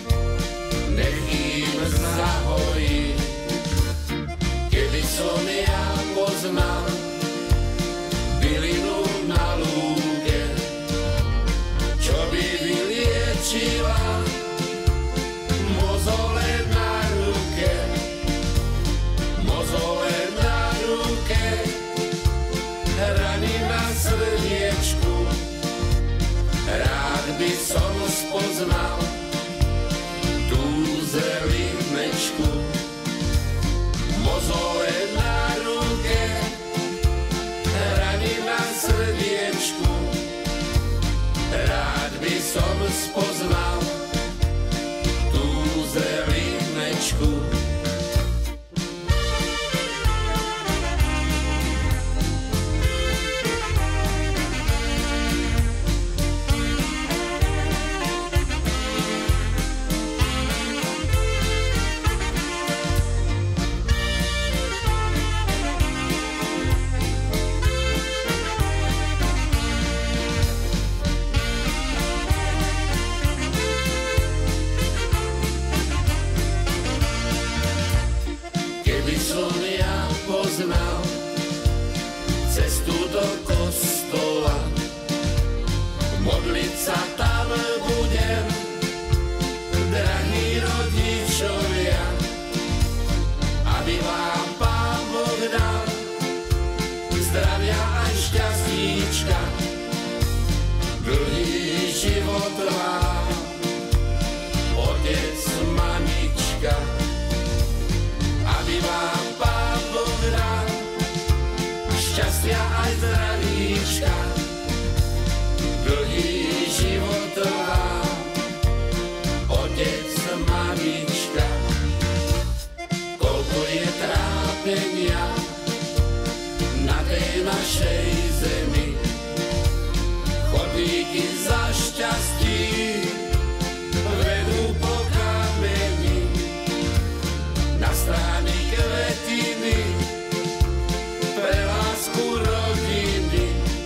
Speaker 9: srdiečku, mozole na ruke, rany na srdiečku. Rád by som spoznal tú zelinečku. Cestu do kostola, modliť sa tam budem, drahí rodičovia, aby vám Pán Boh dal zdravia a šťastíčka, dlhý život vám, otec, mamička, aby vám Pán Boh dal šťastia aj zdravíčka, dlhý život vám, otec, mamička. Koľko je trápenia na tej našej zemi, chodníky za šťastí vedú po kameni, na strany kvetiny pre lásku rodiny,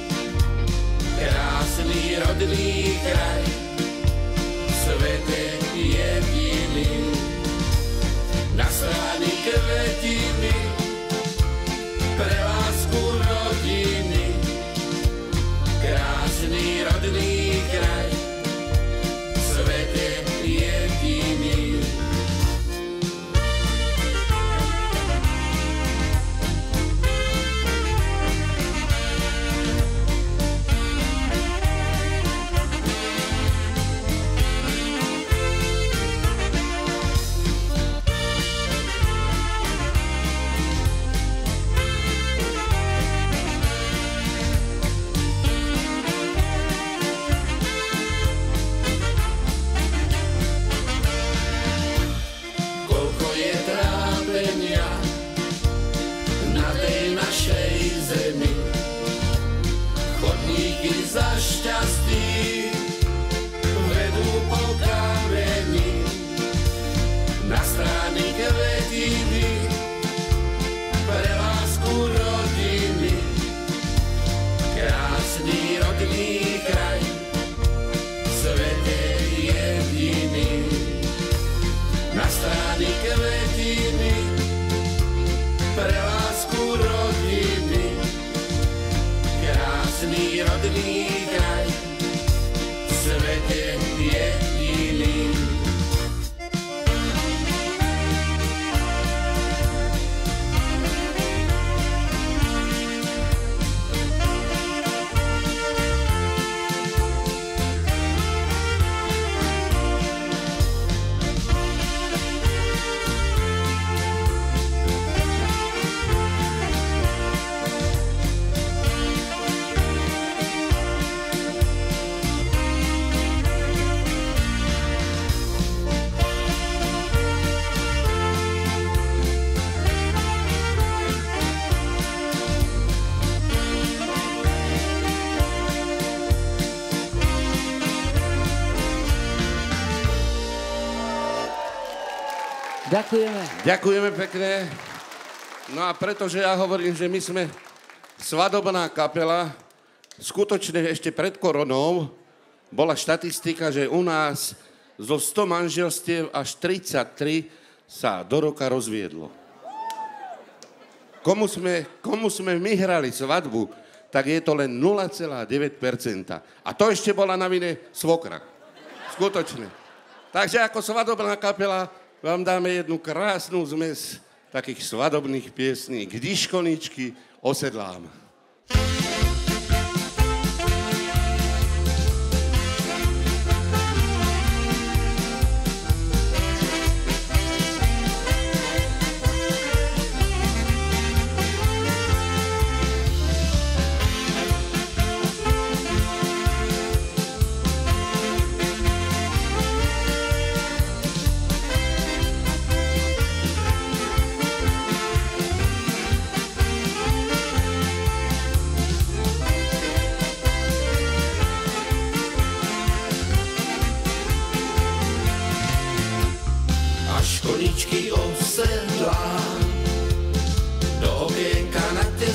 Speaker 9: krásny rodný kraj, svete jediný. Na strany kvetiny pre lásku rodiny, krásny rodný kraj, svete jediný. Za šťastí vedú po kameni, na strany kvetiny pre lásku rodiny, krásny rodný kraj, svete jediný. Na strany kvetiny pre lásku rodiny, krásny rodný kraj, svete jediný.
Speaker 10: Ďakujeme.
Speaker 9: Ďakujeme pekne. No a pretože ja hovorím, že my sme svadobná kapela, skutočne ešte pred koronou bola štatistika, že u nás zo sto manželstiev až tridsaťtri sa do roka rozviedlo. Komu sme, komu sme my hrali svadbu, tak je to len nula celá deväť percenta. A to ešte bola na vine svokra. Skutočne. Takže ako svadobná kapela vám dáme jednu krásnu zmes takých svadobných piesní k diškoničky osedlám.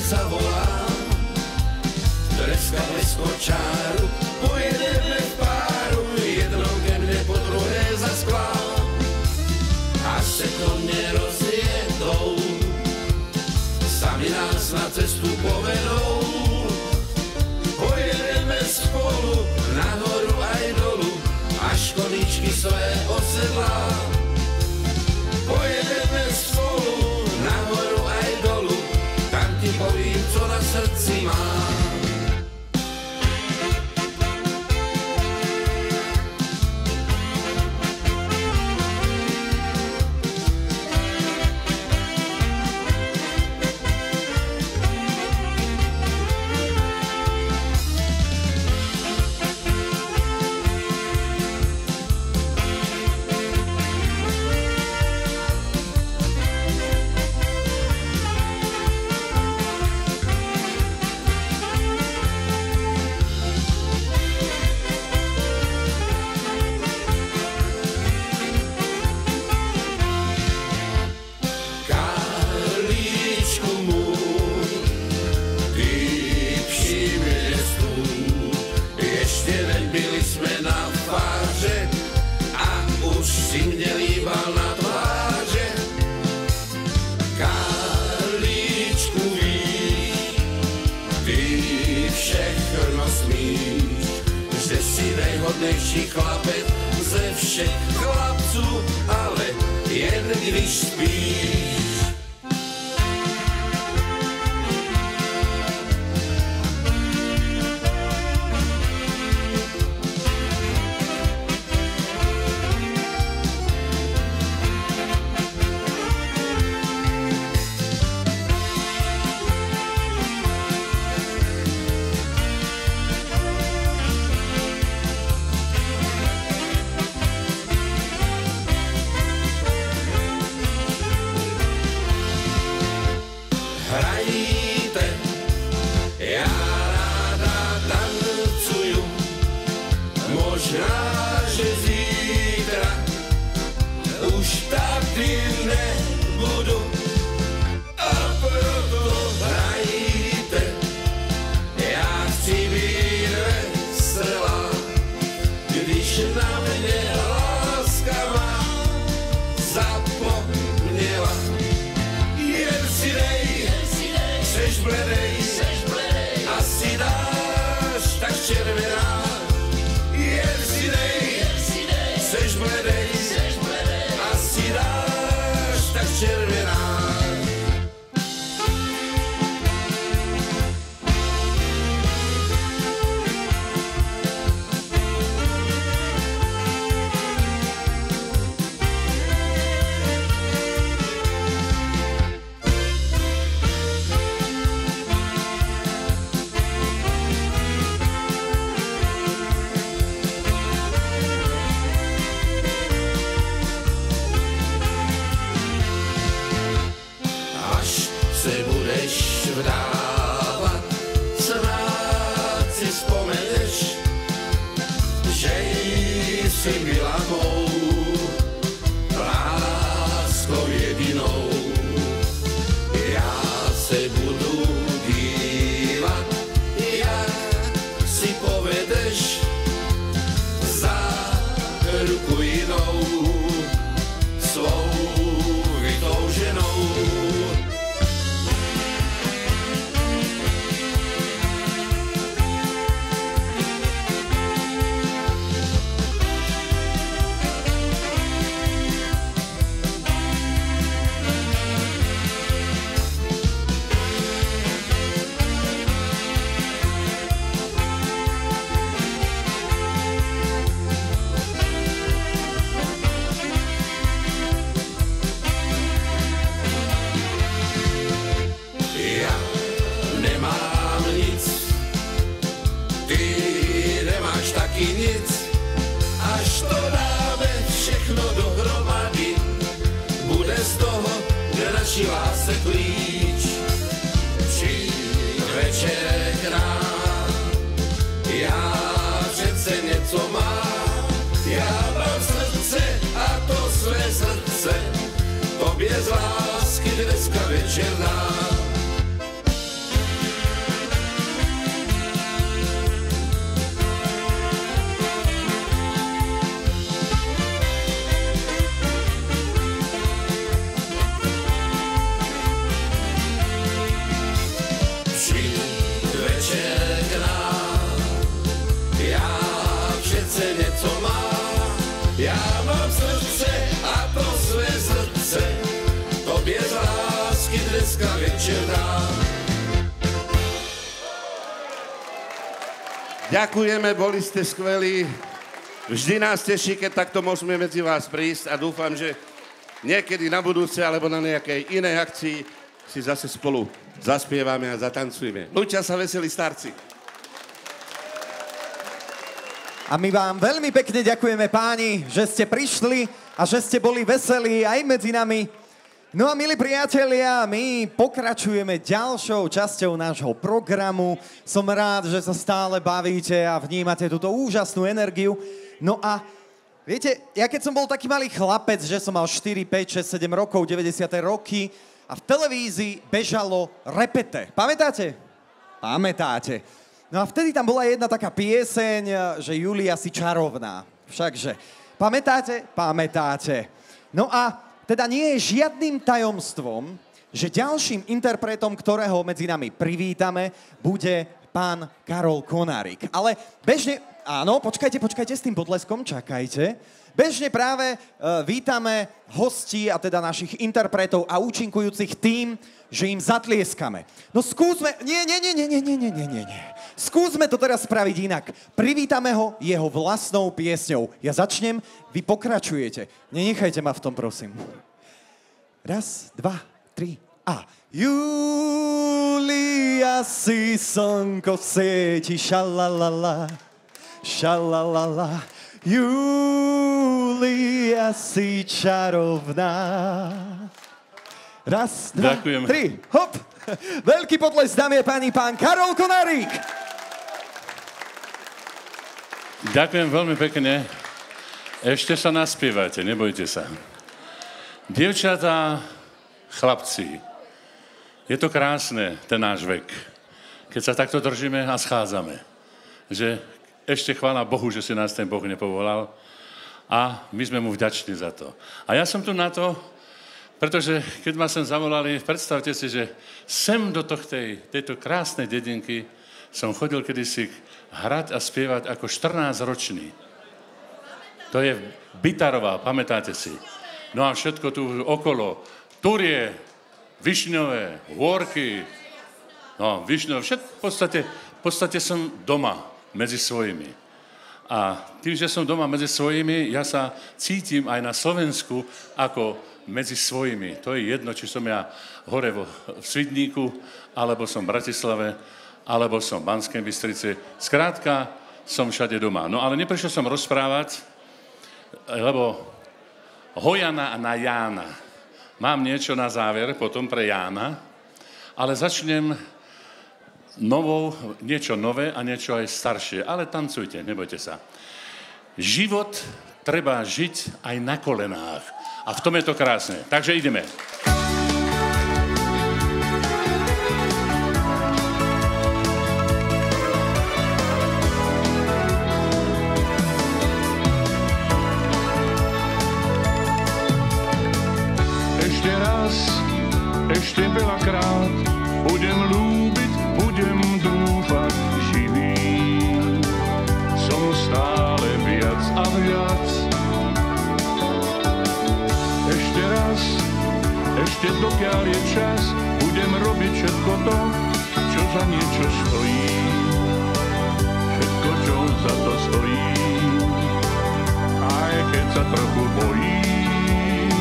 Speaker 1: sa volá. Dreska blesko čáru, pojedeme v páru, jednou ke mne, po druhé za sklá. A se to nerozjedou, sami nás na cestu povedou. Pojedeme spolu, nahoru aj dolu, až koníčky své osedlá. Pojedeme spolu, nahoru aj dolu, tam ti povím, co na srdci mám. Nejší chlapec ze všech chlapců, ale jen když spíš. Tobě z lásky dneska večerná.
Speaker 5: dneska večer dám.
Speaker 9: Ďakujeme, boli ste skvelí. Vždy nás teší, keď takto môžeme medzi vás prísť a dúfam, že niekedy na budúce alebo na nejakej inej akcii si zase spolu zaspievame a zatancujeme. Lúčia sa veselí starci.
Speaker 3: A my vám veľmi pekne ďakujeme, páni, že ste prišli a že ste boli veselí aj medzi nami. No a milí priatelia, my pokračujeme ďalšou časťou nášho programu. Som rád, že sa stále bavíte a vnímate túto úžasnú energiu. No a viete, ja keď som bol taký malý chlapec, že som mal štyri, päť, šesť, sedem rokov, deväťdesiate roky a v televízii bežalo Repete. Pamätáte? Pamätáte. No a vtedy tam bola jedna taká pieseň, že Julia si čarovná. Všakže. Pamätáte? Pamätáte. No a teda nie je žiadnym tajomstvom, že ďalším interpretom, ktorého medzi nami privítame, bude pán Karol Konárik. Ale bežne, áno, počkajte, počkajte s tým potleskom, čakajte. Bežne práve uh, vítame hostí, a teda našich interpretov a účinkujúcich tým, že im zatlieskame. No skúsme, nie, nie, nie, nie, nie, nie, nie, nie, nie. Skúsme to teraz spraviť inak. Privítame ho jeho vlastnou piesňou. Ja začnem, vy pokračujete. Nenechajte ma v tom, prosím. Raz, dva, tri a... Julia si slnko svieti, šalalala, šalalala. Julia si čarovná. Raz, dva,
Speaker 10: Ďakujem.
Speaker 3: tri, hop! Veľký potles, dámy a páni, pán Karol Konárik.
Speaker 10: Ďakujem veľmi pekne. Ešte sa naspievajte, nebojte sa. Dievčatá, chlapci, je to krásne, ten náš vek. Keď sa takto držíme a schádzame. Že ešte chvála Bohu, že si nás ten Boh nepovolal a my sme mu vďační za to. A ja som tu na to, pretože keď ma sem zavolali, predstavte si, že sem do tohtej, tejto krásnej dedinky som chodil kedysi hrať a spievať ako štrnásťročný. To je Bytarová, pamätáte si. No a všetko tu okolo. Turie, Višňové, Hôrky, no Višňové, všetko, v podstate, v podstate som doma medzi svojimi. A tým, že som doma medzi svojimi, ja sa cítim aj na Slovensku ako medzi svojimi. To je jedno, či som ja hore vo, v Svidníku, alebo som v Bratislave, alebo som v Banskej Bystrici. Skrátka, som všade doma. No ale neprišiel som rozprávať, lebo Hojana na Jána. Mám niečo na záver, potom pre Jána, ale začnem novou, niečo nové a niečo aj staršie. Ale tancujte, nebojte sa. Život treba žiť aj na kolenách. A v tom je to krásne. Takže ideme.
Speaker 11: Ešte raz, ešte veľakrát budem ľúbiť, budem dúfať živý. Som stále viac a viac. Ešte raz, ešte dokiaľ je čas, budem robiť všetko to, čo za niečo stojí. Všetko, čo za to stojí, aj keď sa trochu bojím.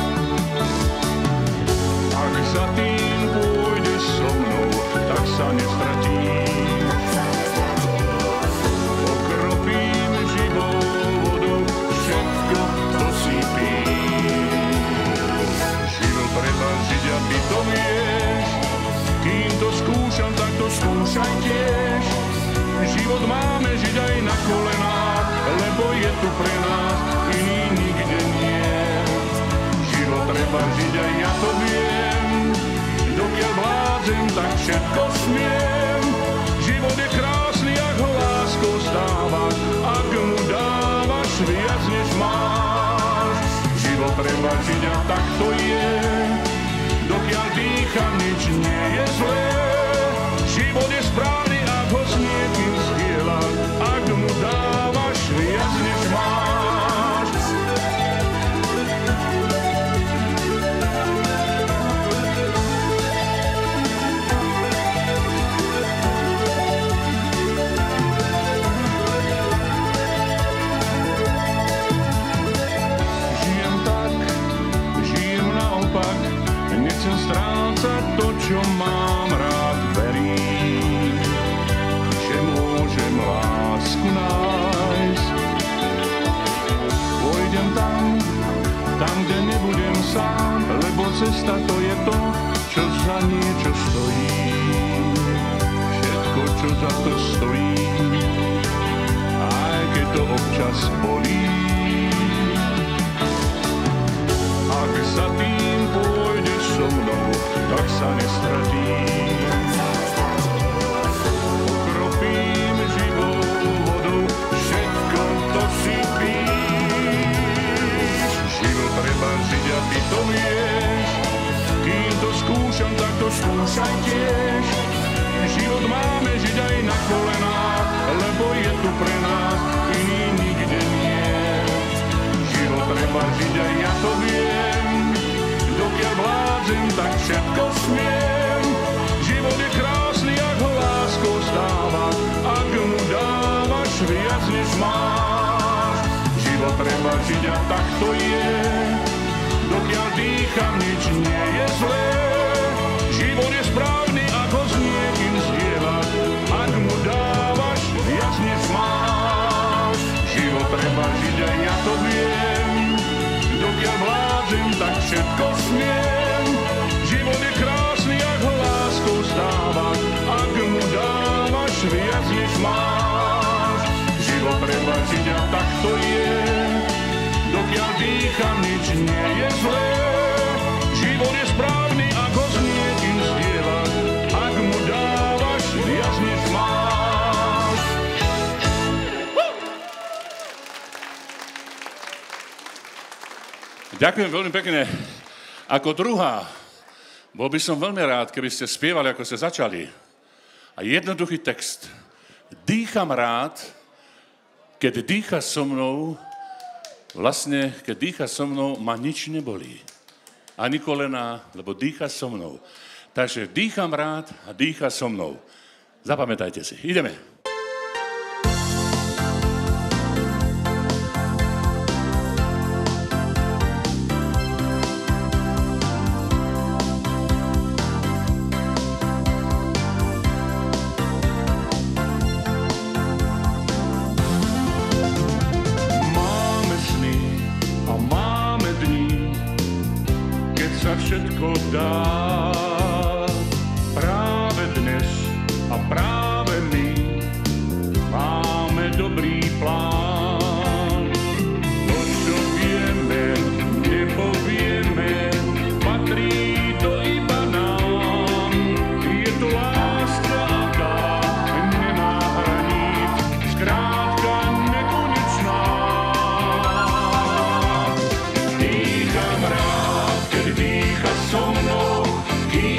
Speaker 11: Ak za tým pôjdeš so mnou, tak sa nestratím. Okropím živou vodu, všetko to si pím. Život treba žiť a ty to vieš, kým to skúšam, tak to skúšaj tiež. Život máme žiť aj na kolenách, lebo je tu pre nás, iný nikde nie. Život treba žiť aj ja to viem, dokiaľ vládzem, tak všetko smiem. Život je krásny, ak ho láskou stávaš, ak mu dávaš viac, než máš. Život treba žiť a tak to je, dokiaľ dýcham, nič nie je zlé. Život je správny, ak ho s niekým zdieľaš, ak mu dávaš viac, než máš. strácať to, čo mám rád, verím, že môžem lásku nájsť. Pôjdem tam, tam, kde nebudem sám, lebo cesta to je to, čo za niečo stojí. Všetko, čo za to stojí, aj keď to občas bolí. Ak za tým pôjdeš so mnou, tak sa nestratím. Okropím živou vodu, všetko to si píš. Život treba žiť a ty to vieš. Kým to skúšam, tak to skúšaj tiež. Život máme žiť aj na kolenách, lebo je tu pre nás iný nikde nie. Život treba žiť aj ja to viem. Dokiaľ vládzem, tak všetko smiem. Život je krásny, ak ho láskou stávaš, ak mu dávaš viac, než máš. Život treba žiť a tak to je. Dokiaľ dýcham, nič nie je zlé. Život je správny, ako s niekým zdieľať, ak mu dávaš viac, než máš. Život treba žiť a ja to viem. Dokiaľ vládzem, tak všetko smiem. Život je krásny, ak ho láskou stávaš, ak mu dávaš viac, než máš. Život treba žiť a tak to je. Dokiaľ dýcham, nič nie je zlé. Život je správny, ako s niekým zdieľať, ak mu dávaš viac, než máš.
Speaker 10: Ďakujem veľmi pekne. Ako druhá, bol by som veľmi rád, keby ste spievali, ako ste začali. A jednoduchý text. Dýcham rád, keď dýcha so mnou, vlastne, keď dýcha so mnou, ma nič nebolí. Ani kolená, lebo dýcha so mnou. Takže dýcham rád a dýcha so mnou. Zapamätajte si. Ideme.
Speaker 11: Všetko dá práve dnes a práve my máme dobrý plán. To, čo vieme, nepovieme, patrí to iba nám. Je to láska a tá nemá hraníc, skrátka nekonečná. Dýcham rád, keď dýcha so mnou, kým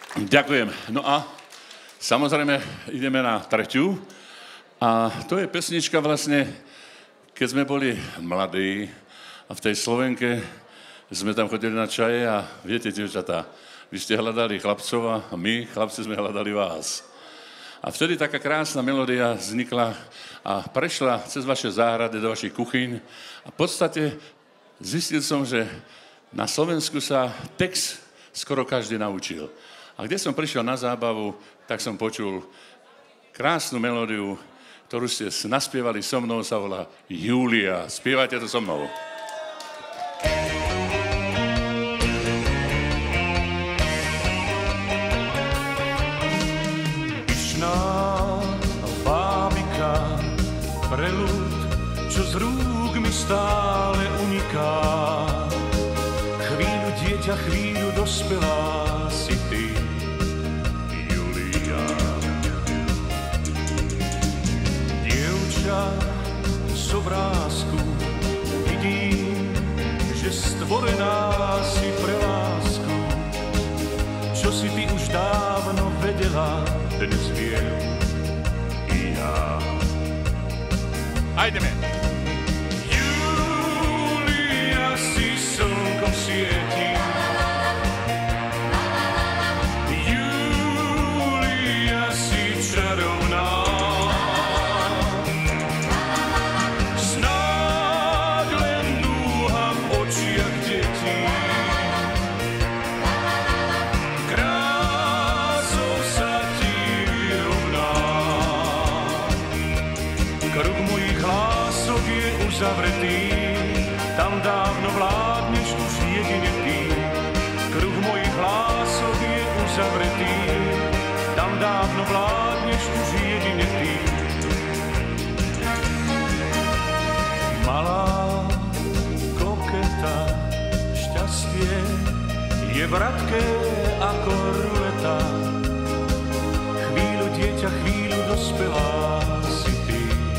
Speaker 10: Ďakujem. No a samozrejme ideme na tretiu. A to je pesnička vlastne, keď sme boli mladí a v tej Slovenke sme tam chodili na čaje a viete, dievčatá, vy ste hľadali chlapcov a my, chlapci, sme hľadali vás. A vtedy taká krásna melódia vznikla a prešla cez vaše záhrady do vašich kuchyň a v podstate zistil som, že na Slovensku sa text skoro každý naučil. A kde som prišiel na zábavu, tak som počul krásnu melódiu, ktorú ste naspievali so mnou, sa volá Júlia. Spievajte to so mnou.
Speaker 11: Pyšná bábika, preľud, čo z rúk mi stále uniká. Chvíľu dieťa, chvíľu dospelá si ty, Julia. Z obrázku vidím, že stvorená si pre lásku. Čo si ty už dávno vedela, dnes viem i ja. A ideme. Julia si slnkom svieti. Julia si čarovná. Zavretý, tam dávno vládneš už jedine ty. Kruh mojich hlások je uzavretý, tam dávno vládneš už jedine ty. Malá koketa, šťastie je vratké ako ruleta. Chvíľu dieťa, chvíľu dospelá si ty.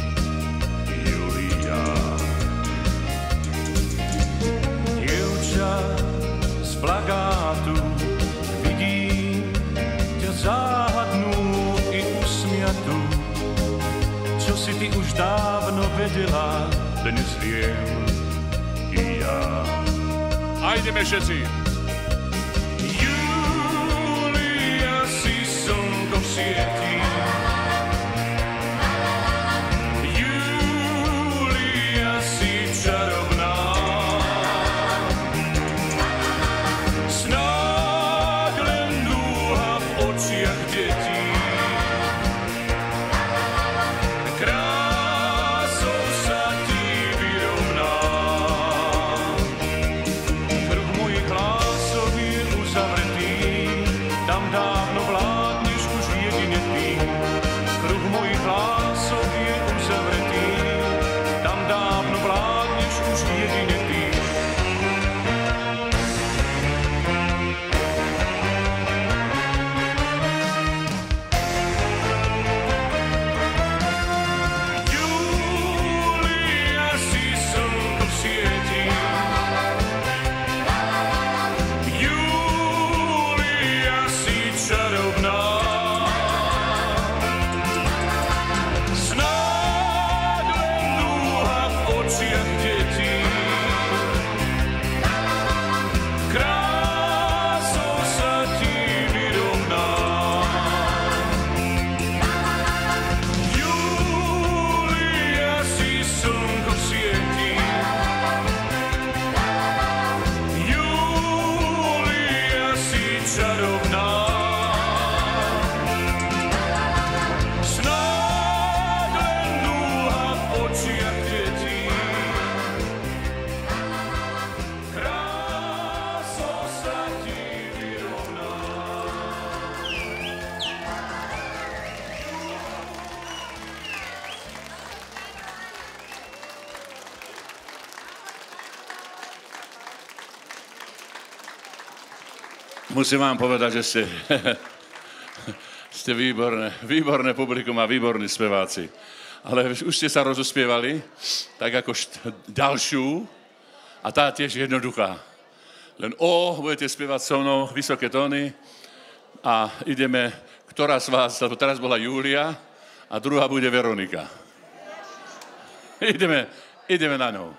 Speaker 11: Z plagátu vidím ťa záhadnú i usmiatú. Čo si ty už dávno vedela, dnes viem i ja. A ideme všetci. Julia si slnkom svieti. Julia si čarovná.
Speaker 10: Musím vám povedať, že ste, ste výborné, výborné publikum a výborní speváci. Ale už ste sa rozospievali, tak ako št- ďalšiu, a tá tiež jednoduchá. Len O, budete spievať so mnou, vysoké tóny, a ideme, ktorá z vás, lebo teraz bola Júlia a druhá bude Veronika. Ideme, ideme na ňou.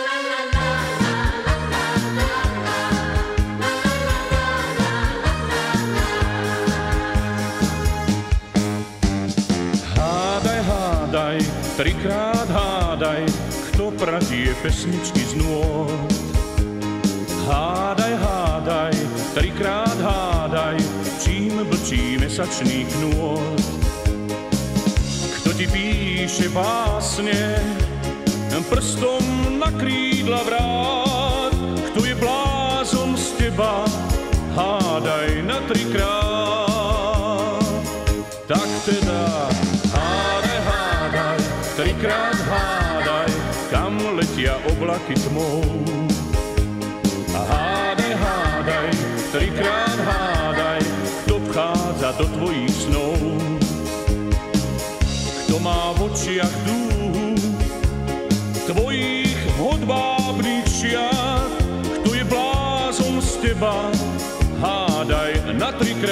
Speaker 11: Hádaj, hádaj, trikrát hádaj, kto pradie pesničky z nôd. Hádaj, hádaj, trikrát hádaj, čím blčí mesačných nôd. Kto ti píše básne, prstom na krídla vrát, kto je blázon z teba, hádaj na trikrát. Tak teda hádaj, hádaj, trikrát hádaj, kam letia oblaky tmou. A hádaj, hádaj, trikrát hádaj, kto vchádza do tvojich snov. Kto má v očiach dúhu tvojich hodvábnych šiat, kto je blázon z teba, hádaj na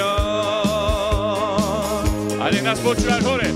Speaker 11: trikrát.
Speaker 10: A nech nás počúvaš hore.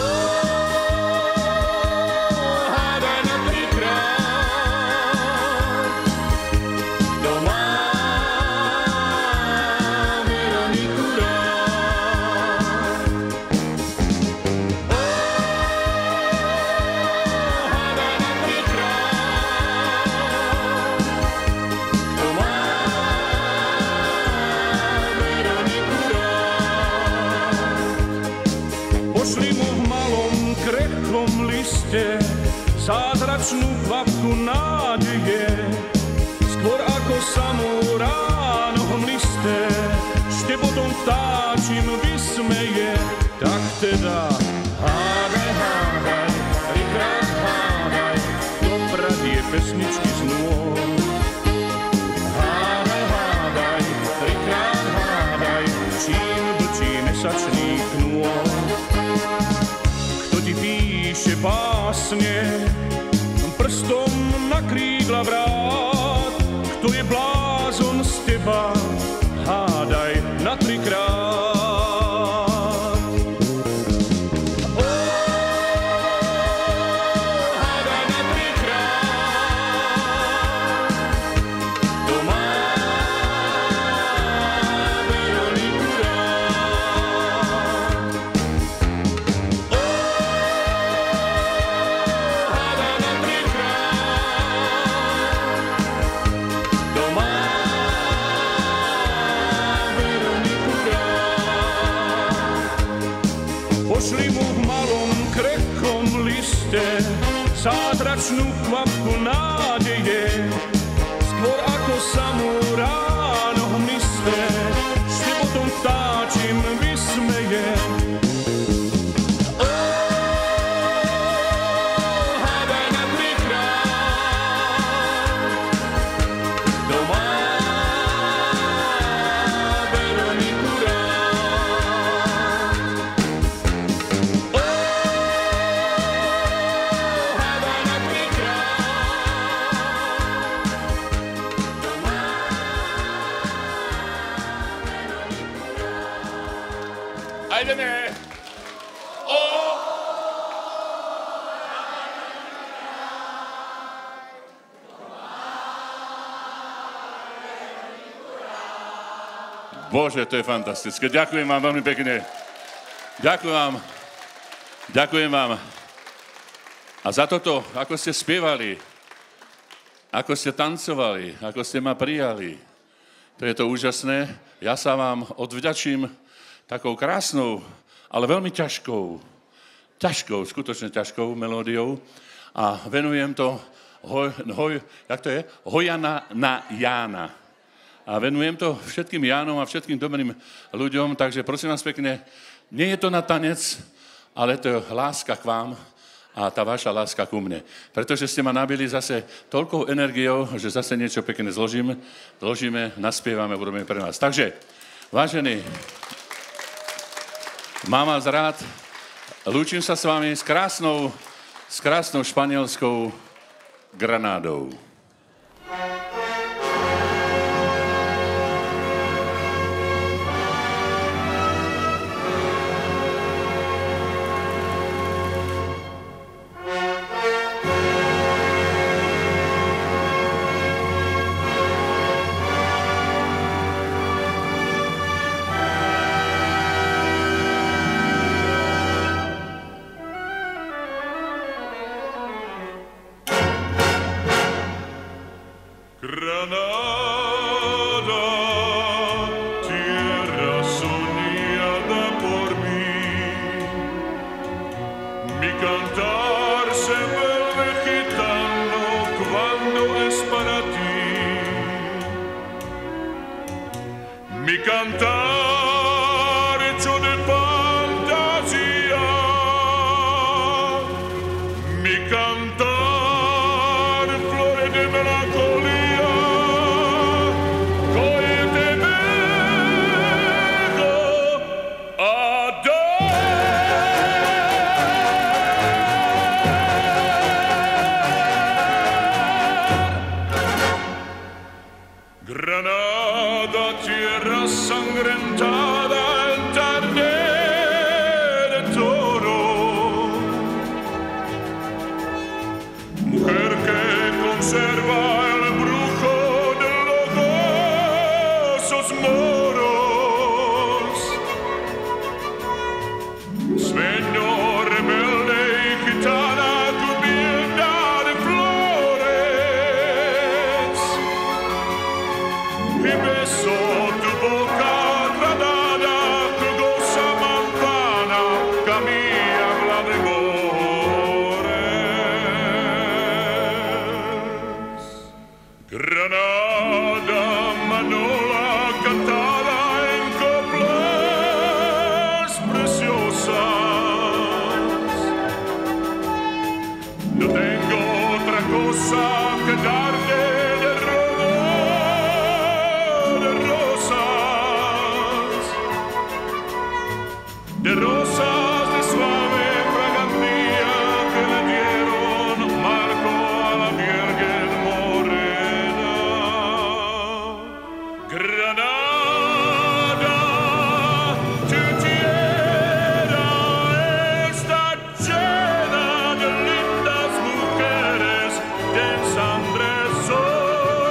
Speaker 11: Zázračnú kvapku nádeje, skôr ako samú ráno hmlisté, štebotom vtáčim vysmeje. Tak teda hádaj, hádaj, trikrát hádaj, kto pradie pesničky z nôd. Hádaj, hádaj, trikrát hádaj, čím blčí mesačných nôd. Kto ti píše básne, prstom na krídla vrát, kto je blázon z teba, hádaj na trikrát. Oh, hádaj na trikrát, kto má Veroniku rád. Oh, hádaj na pošli mu v malom krehkom liste zázračnú kvapku nádeje, skôr ako samú ráno hmlisté, štebotom vtáčim vysmeje. Oh, hádaj na trikrát, kto má Veroniku rád.
Speaker 10: Ideme! O! Bože, to je fantastické. Ďakujem vám veľmi pekne. Ďakujem vám. Ďakujem vám. A za toto, ako ste spievali, ako ste tancovali, ako ste ma prijali, to je to úžasné. Ja sa vám odvďačím takou krásnou, ale veľmi ťažkou, ťažkou, skutočne ťažkou melódiou a venujem to hoj, hoj, jak to je? Hojana na Jána. A venujem to všetkým Jánom a všetkým dobrým ľuďom, takže prosím vás pekne, nie je to na tanec, ale to je láska k vám a tá vaša láska ku mne. Pretože ste ma nabili zase toľkou energiou, že zase niečo pekné zložíme, zložíme, naspievame, urobíme pre vás. Takže, vážení, mám vás rád, lúčim sa s vami s krásnou, s krásnou španielskou Granádou.
Speaker 11: mi cantare ciò di fantasia, mi cantare flore di melancolia, coi te vedo Granada, tierra sangrentada, el tarde de toro, mujer que conserva el brujo de los gozos moros, sueño rebelde y gitana cubierta de flores, y beso tu boca granada que goza manzana que a mí habla de amores. Granada, manola cantada en coplas preciosas, no tengo otra cosa que darte de robo de rosas, de rosas de suave fragancia que le dieron marco a la Virgen morena. Granada, tu tierra está llena de lindas mujeres de sangre sol.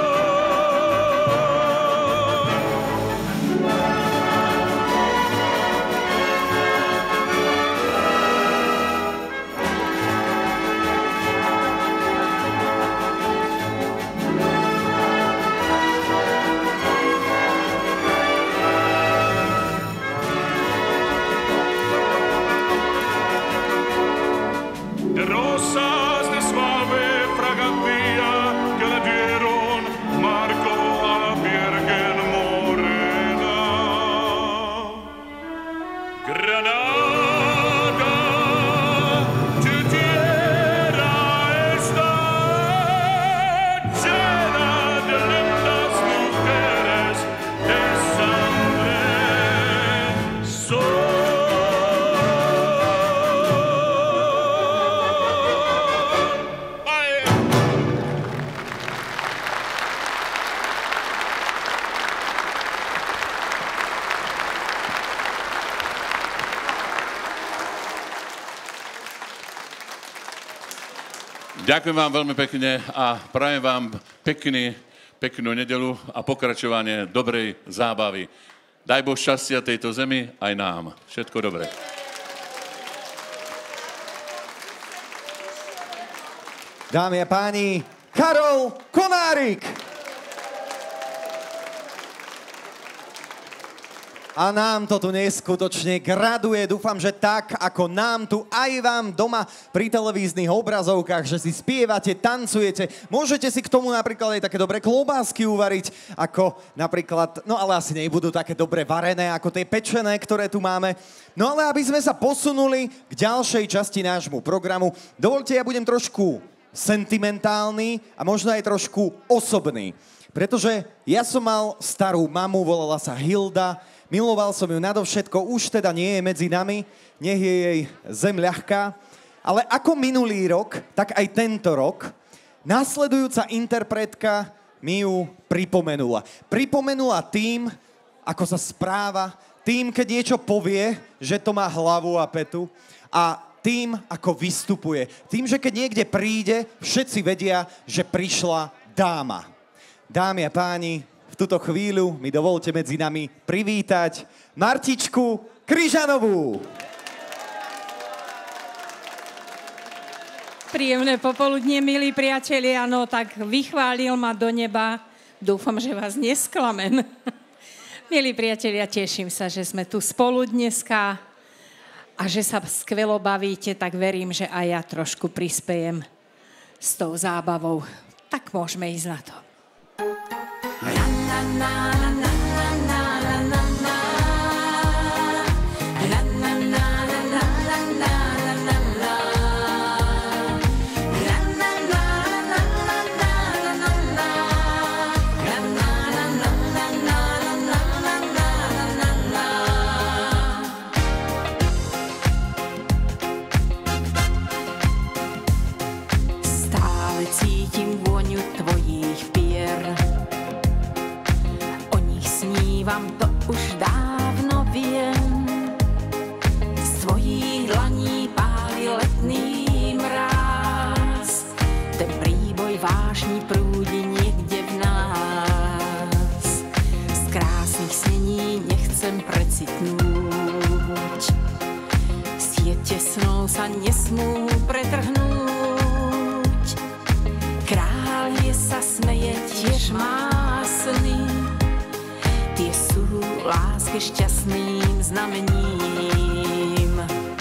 Speaker 11: De rosas de suave fragancia que le dieron marco a la Virgen morena. Granada, tu tierra está llena de lindas mujeres de sangre sol.
Speaker 10: Ďakujem vám veľmi pekne a prajem vám pekný, peknú nedelu a pokračovanie dobrej zábavy. Daj Boh šťastia tejto zemi aj nám. Všetko dobré.
Speaker 3: Dámy a páni, Karol Konárik! A nám to tu neskutočne graduje. Dúfam, že tak, ako nám tu aj vám doma pri televíznych obrazovkách, že si spievate, tancujete. Môžete si k tomu napríklad aj také dobré klobásky uvariť, ako napríklad, no ale asi nebudú také dobre varené, ako tie pečené, ktoré tu máme. No ale aby sme sa posunuli k ďalšej časti nášmu programu, dovolte, ja budem trošku sentimentálny a možno aj trošku osobný. Pretože ja som mal starú mamu, volala sa Hilda, miloval som ju nadovšetko, už teda nie je medzi nami, nech je jej zem ľahká. Ale ako minulý rok, tak aj tento rok, nasledujúca interpretka mi ju pripomenula. Pripomenula tým, ako sa správa, tým, keď niečo povie, že to má hlavu a petu, a tým, ako vystupuje. Tým, že keď niekde príde, všetci vedia, že prišla dáma. Dámy a páni, v túto chvíľu mi dovolte medzi nami privítať Martičku Kryžanovú.
Speaker 12: Príjemné popoludnie, milí priatelia, no tak vychválil ma do neba. Dúfam, že vás nesklamem. Milí priatelia, teším sa, že sme tu spolu dneska a že sa skvelo bavíte, tak verím, že aj ja trošku prispejem s tou zábavou. Tak môžeme ísť na to. Na, na, na, na, na, na, na, bázni prúdi niekde v nás. Z krásnych snení nechcem precitnúť. Siete snov sa nesmú pretrhnúť. Kráľ je sa smeje, tiež má sny. Tie sú lásky šťastným znamením.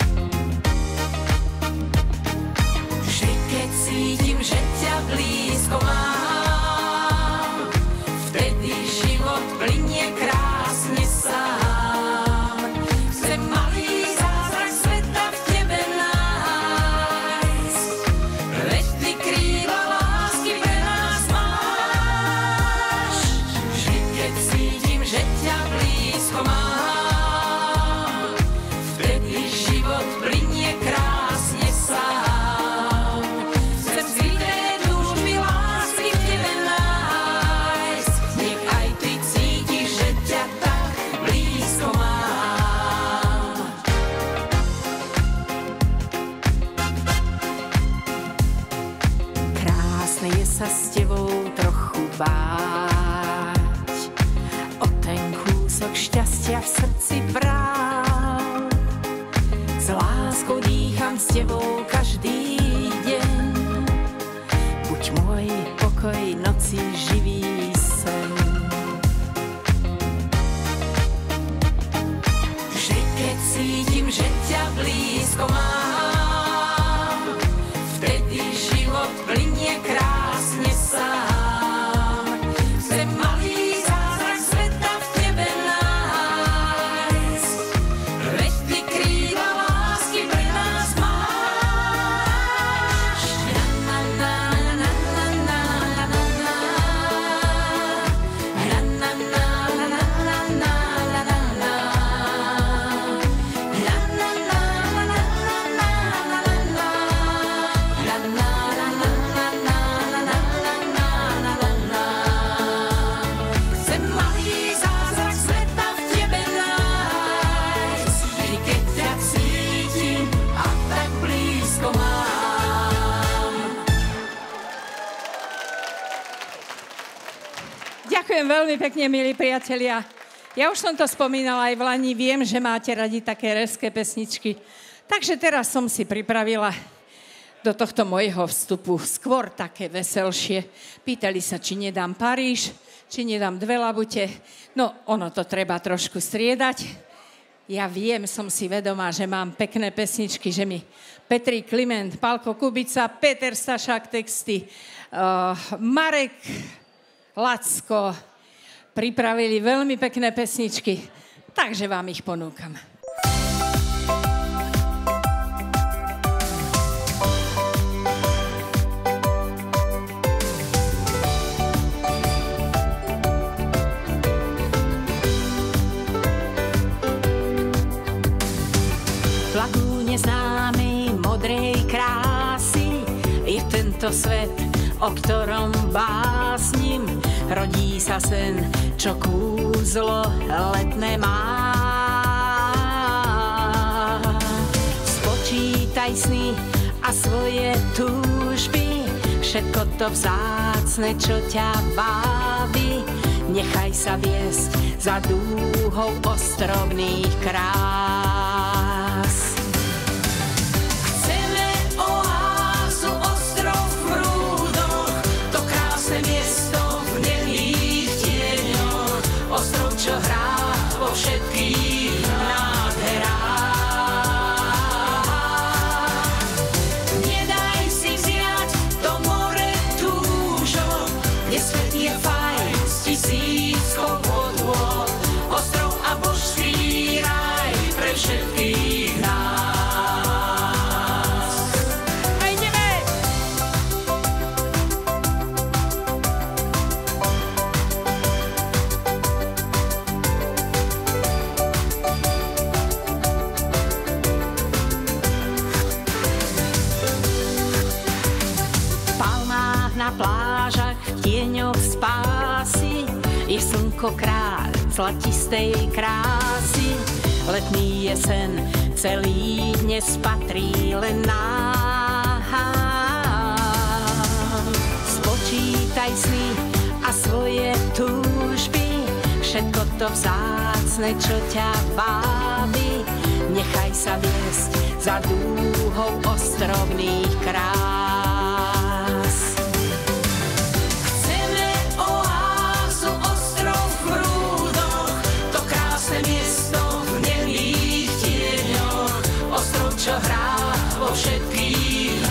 Speaker 12: Že keď cítim, že ťa blízko mám, vtedy život plynie krásne sám. Chcem malý zázrak sveta v tebe nájsť, veď ty krídla lásky pre nás máš. Že keď cítim, že ťa blízko mám, vtedy život plynie krásne sám. Chcem skryté túžby lásky v tebe nájsť, nech aj ty cítiš, že ťa tak blízko mám. Krásne je sa s tebou trochu báť, o ten kúsok šťastia v srdci brát. S láskou dýcham s tebou každý deň, buď môj pokoj noci živý sen. Že keď cítim, že ťa blízko mám, vtedy život plynie krásne sám. Chcem malý zázrak sveta v tebe nájsť, veď ty krídla lásky pre nás máš. Na, na, na, na, na, na, na, na, na. Na, na, na, na, na, na, na, na, na, na. Na, na, na, na, na, na, na, na, na. Na, na, na, na, na, na, na, na, na, na, na. Chcem malý zázrak sveta v tebe nájsť, vždy keď ťa cítim a tak blízko mám. Ďakujem veľmi pekne, milí priatelia. Ja už som to spomínala aj v Lani, viem, že máte radi také reské pesničky. Takže teraz som si pripravila do tohto mojho vstupu skôr také veselšie. Pýtali sa, či nedám Paríž, či nedám Dve labute. No, ono to treba trošku striedať. Ja viem, som si vedomá, že mám pekné pesničky, že mi Petri Kliment, Pálko Kubica, Peter Stašák texty, uh, Marek Lacko pripravili veľmi pekné pesničky, takže vám ich ponúkam. V lagúne známej modrej krásy je tento svet, o ktorom básnim. Rodí sa sen, čo kúzlo letné má. Spočítaj sny a svoje túžby, všetko to vzácne, čo ťa baví. Nechaj sa viesť za dúhou ostrovných krás. Chceme oázu, ostrov v prúdoch, to krásne miesto v nemých tieňoch, ostrov, čo hrá vo všetkých nádherách. Nedaj si vziať to more túžok, kde svet je fajn z tisíckou odôd, ostrov a božský raj pre všetkých nás. A ideme! V palmách na plážach, v tieňoch spásy je slnko kráľ zlatistej krásy. Letný je sen, celý dnes patrí len nám. Spočítaj Pýtaj sny a svoje túžby, všetko to vzácne, čo ťa vábi. Nechaj sa viesť za dúhou ostrovných krás. Chceme oázu, ostrov v prúdoch, to krásne miesto v nemých tieňoch, ostrov, čo hrá vo všetkých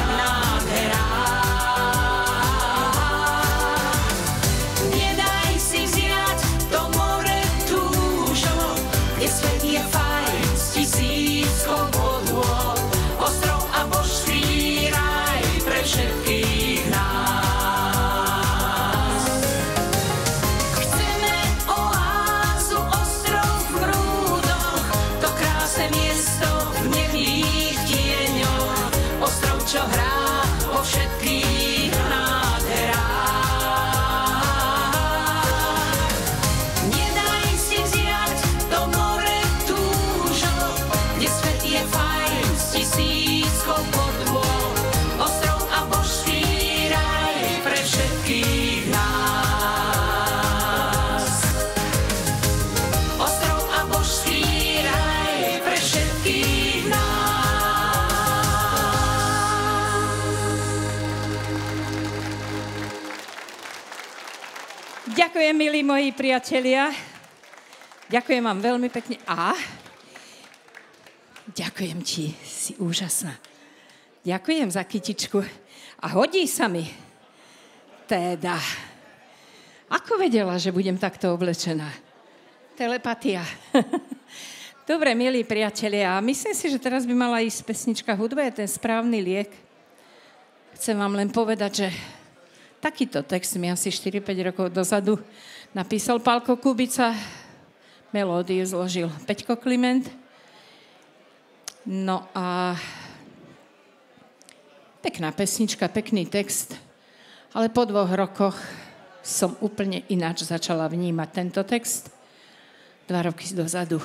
Speaker 12: nádherách. Nedaj si vziať to more túžob, kde svet je fajn s tisíckou podôb, ostrov a božský raj pre všetkých nás. Chceme oázu, ostrov v prúdoch, to krásne miesto v nemých tieňoch, ostrov, čo hrá vo všetkých nádherách. Nedaj si vziať to more túžob, kde svet je fajn s tisíckou podôb, ostrov a božský raj pre všetkých nás. Ostrov a božský raj pre všetkých nás. Ďakujem, milí moji priatelia. Ďakujem vám veľmi pekne. A ďakujem ti, si úžasná. Ďakujem za kytičku. A hodí sa mi. Teda, ako vedela, že budem takto oblečená? Telepatia. Dobre, milí priatelia, myslím si, že teraz by mala ísť pesnička Hudba je ten správny liek. Chcem vám len povedať, že takýto text mi asi štyri päť rokov dozadu napísal Pálko Kubica, melódiu zložil Peťko Kliment. No a pekná pesnička, pekný text, ale po dvoch rokoch som úplne ináč začala vnímať tento text. Dva roky dozadu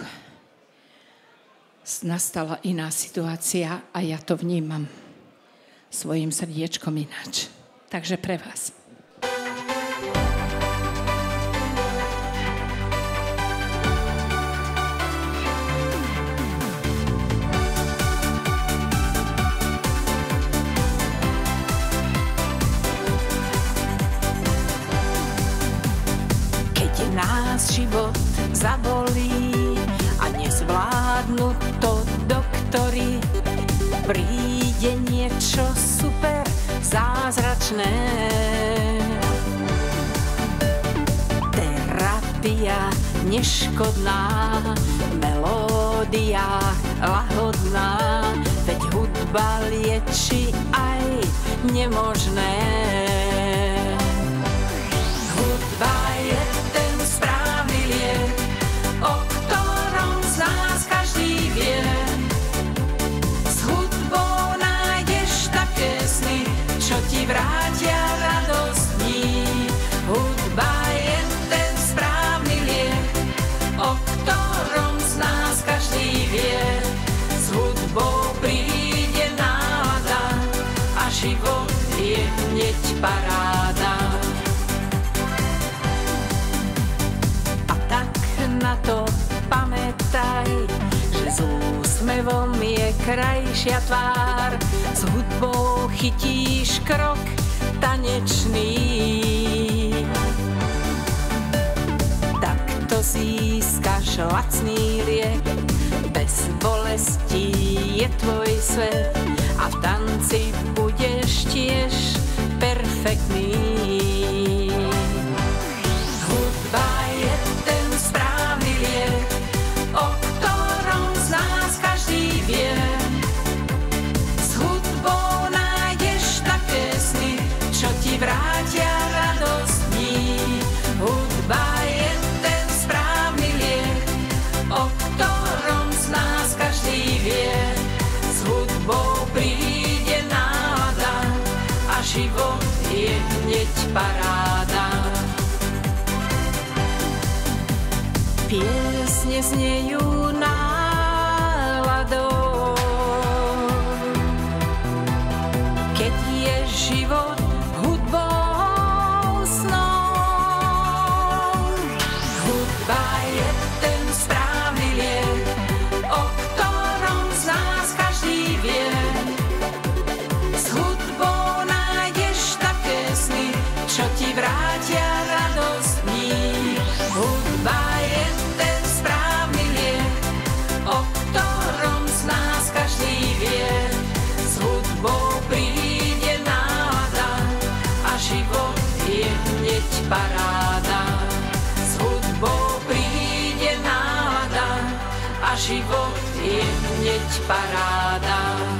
Speaker 12: nastala iná situácia a ja to vnímam svojim srdiečkom ináč. Takže pre vás. Keď nás život zabolí a nezvládnu to doktori, príde niečo super, zázračné. Terapia neškodná, melódia lahodná, veď hudba lieči aj nemožné. Hudba je ten správny liek, o ktorom z nás každý vie. Čo ti vrátia radosť dní. Hudba je ten správny liek, o ktorom z nás každý vie. S hudbou príde nálada a život je hneď paráda. A tak na to pamätaj, že s úsmevom je krajšia tvár. S hudbou chytíš krok tanečný. Takto získaš lacný liek, bez bolesti je tvoj svet a v tanci budeš tiež perfektný. Hudba je ten správny liek, o ktorom z nás každý vie. Vrátia radosť dní. Hudba je ten správny liek, o ktorom z nás každý vie. S hudbou príde nálada a život je hneď paráda. Piesne znejú náladou, keď je život hudbou a život je hneď paráda.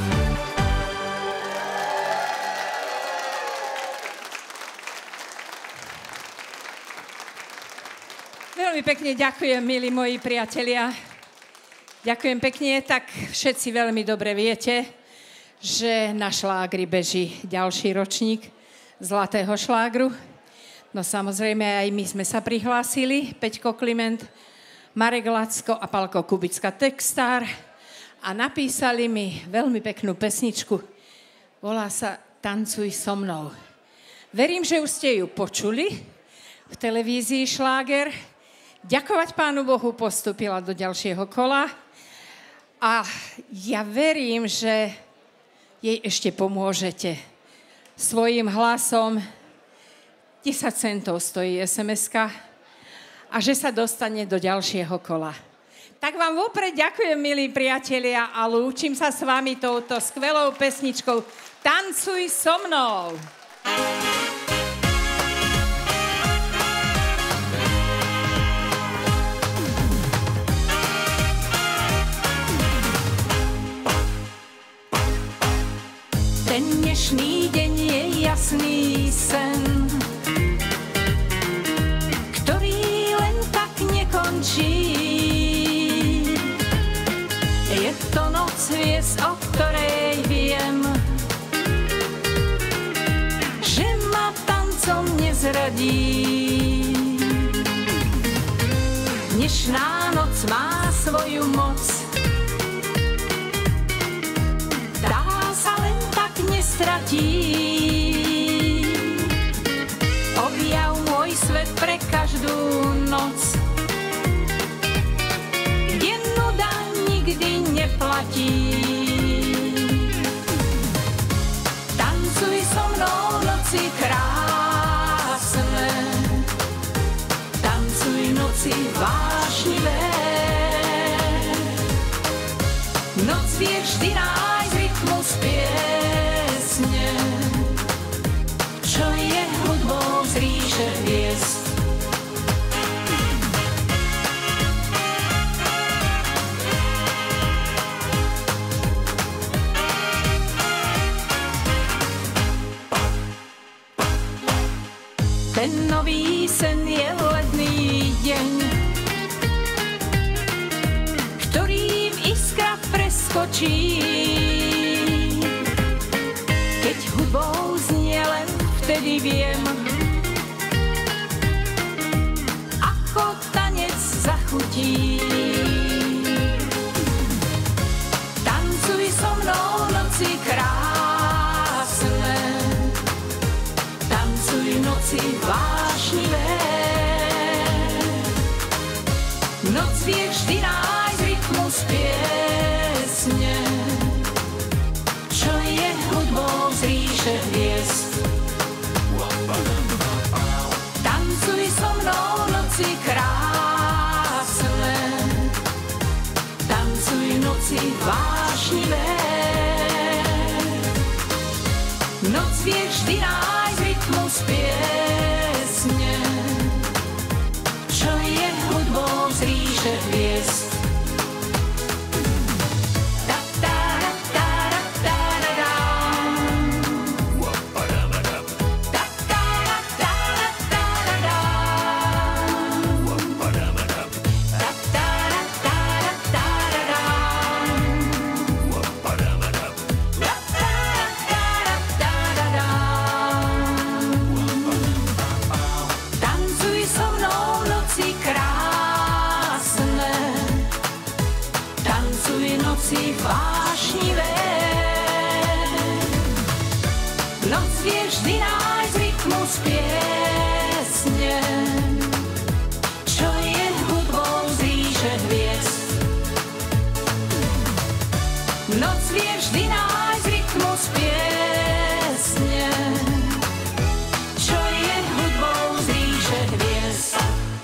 Speaker 12: Veľmi pekne ďakujem, milí moji priatelia. Ďakujem pekne, tak všetci veľmi dobre viete, že na šlágri beží ďalší ročník Zlatého šlágru. No samozrejme aj my sme sa prihlásili, Peťko Kliment, Marek Lacko a Palko Kubická textár a napísali mi veľmi peknú pesničku. Volá sa Tancuj so mnou. Verím, že už ste ju počuli v televízii Šláger. Ďakovať Pánu Bohu postúpila do ďalšieho kola a ja verím, že jej ešte pomôžete svojím hlasom. desať centov stojí es em eska a že sa dostane do ďalšieho kola. Tak vám vopred ďakujem, milí priatelia, a lúčim sa s vami touto skvelou pesničkou Tancuj so mnou. Ten dnešný deň je jasný sen, ktorý len tak nekončí. Je to noc hviezd, o ktorej viem, že ma tancom nezradí. Dnešná noc má svoju moc, nestratí. Objav môj svet pre každú noc, kde nuda nikdy neplatí. Tancuj so mnou noci krásne, tancuj noci vášnivé. Noc vie vždy nájsť rytmus piesne, čo je hudbou z ríše hviezd. Ten nový sen je ledný deň, ktorý v iskrach preskočí. Keď hudbou znie, len vtedy viem, ako tanec zachutí. Tancuj so mnou noci krásne, tancuj noci vášnivé. Noc vie vždy nájsť rytmus piesne, čo je hudbou z ríše hviezd. Tancuj so mnou noci krásne, tancuj noci vášnivé. Noc vie vždy nájsť rytmus piesne, čo je hudbou z ríše hviezd. Vášnivé. Noc vie vždy nájsť rytmus piesne, čo je hudbou z ríše hviezd. Noc vie vždy nájsť rytmus piesne, čo je hudbou z ríše hviezd.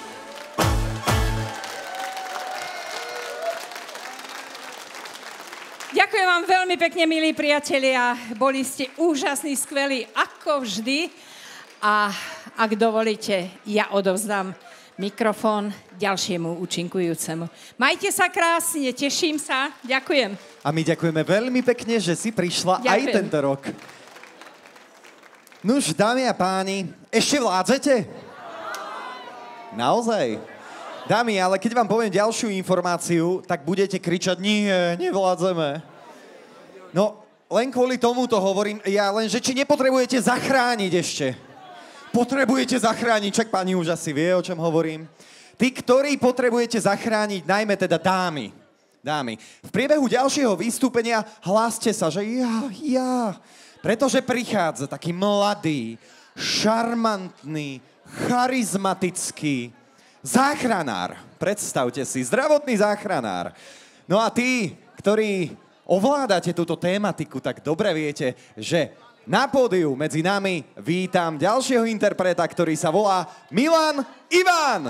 Speaker 12: Ďakujem vám veľmi pekne, milí priatelia. Boli ste úžasní, skvelí, ako vždy. A ak dovolíte, ja odovzdám mikrofón ďalšiemu účinkujúcemu. Majte sa krásne, teším sa. Ďakujem.
Speaker 3: A my ďakujeme veľmi pekne, že si prišla
Speaker 12: Ďakujem.
Speaker 3: aj tento rok. Nuž, dámy a páni, ešte vládzete? Naozaj? Dámy, ale keď vám poviem ďalšiu informáciu, tak budete kričať, nie, nevládzeme. No, len kvôli tomu to hovorím, ja len, že či nepotrebujete zachrániť ešte. Potrebujete zachrániť, čak pani už asi vie, o čom hovorím. Tí, ktorí potrebujete zachrániť, najmä teda dámy. Dámy, v priebehu ďalšieho vystúpenia hláste sa, že ja, ja. Pretože prichádza taký mladý, šarmantný, charizmatický záchranár. Predstavte si, zdravotný záchranár. No a tí, ktorí ovládate túto tématiku, tak dobre viete, že na pódiu medzi nami vítam ďalšieho interpreta, ktorý sa volá Milan Ivan.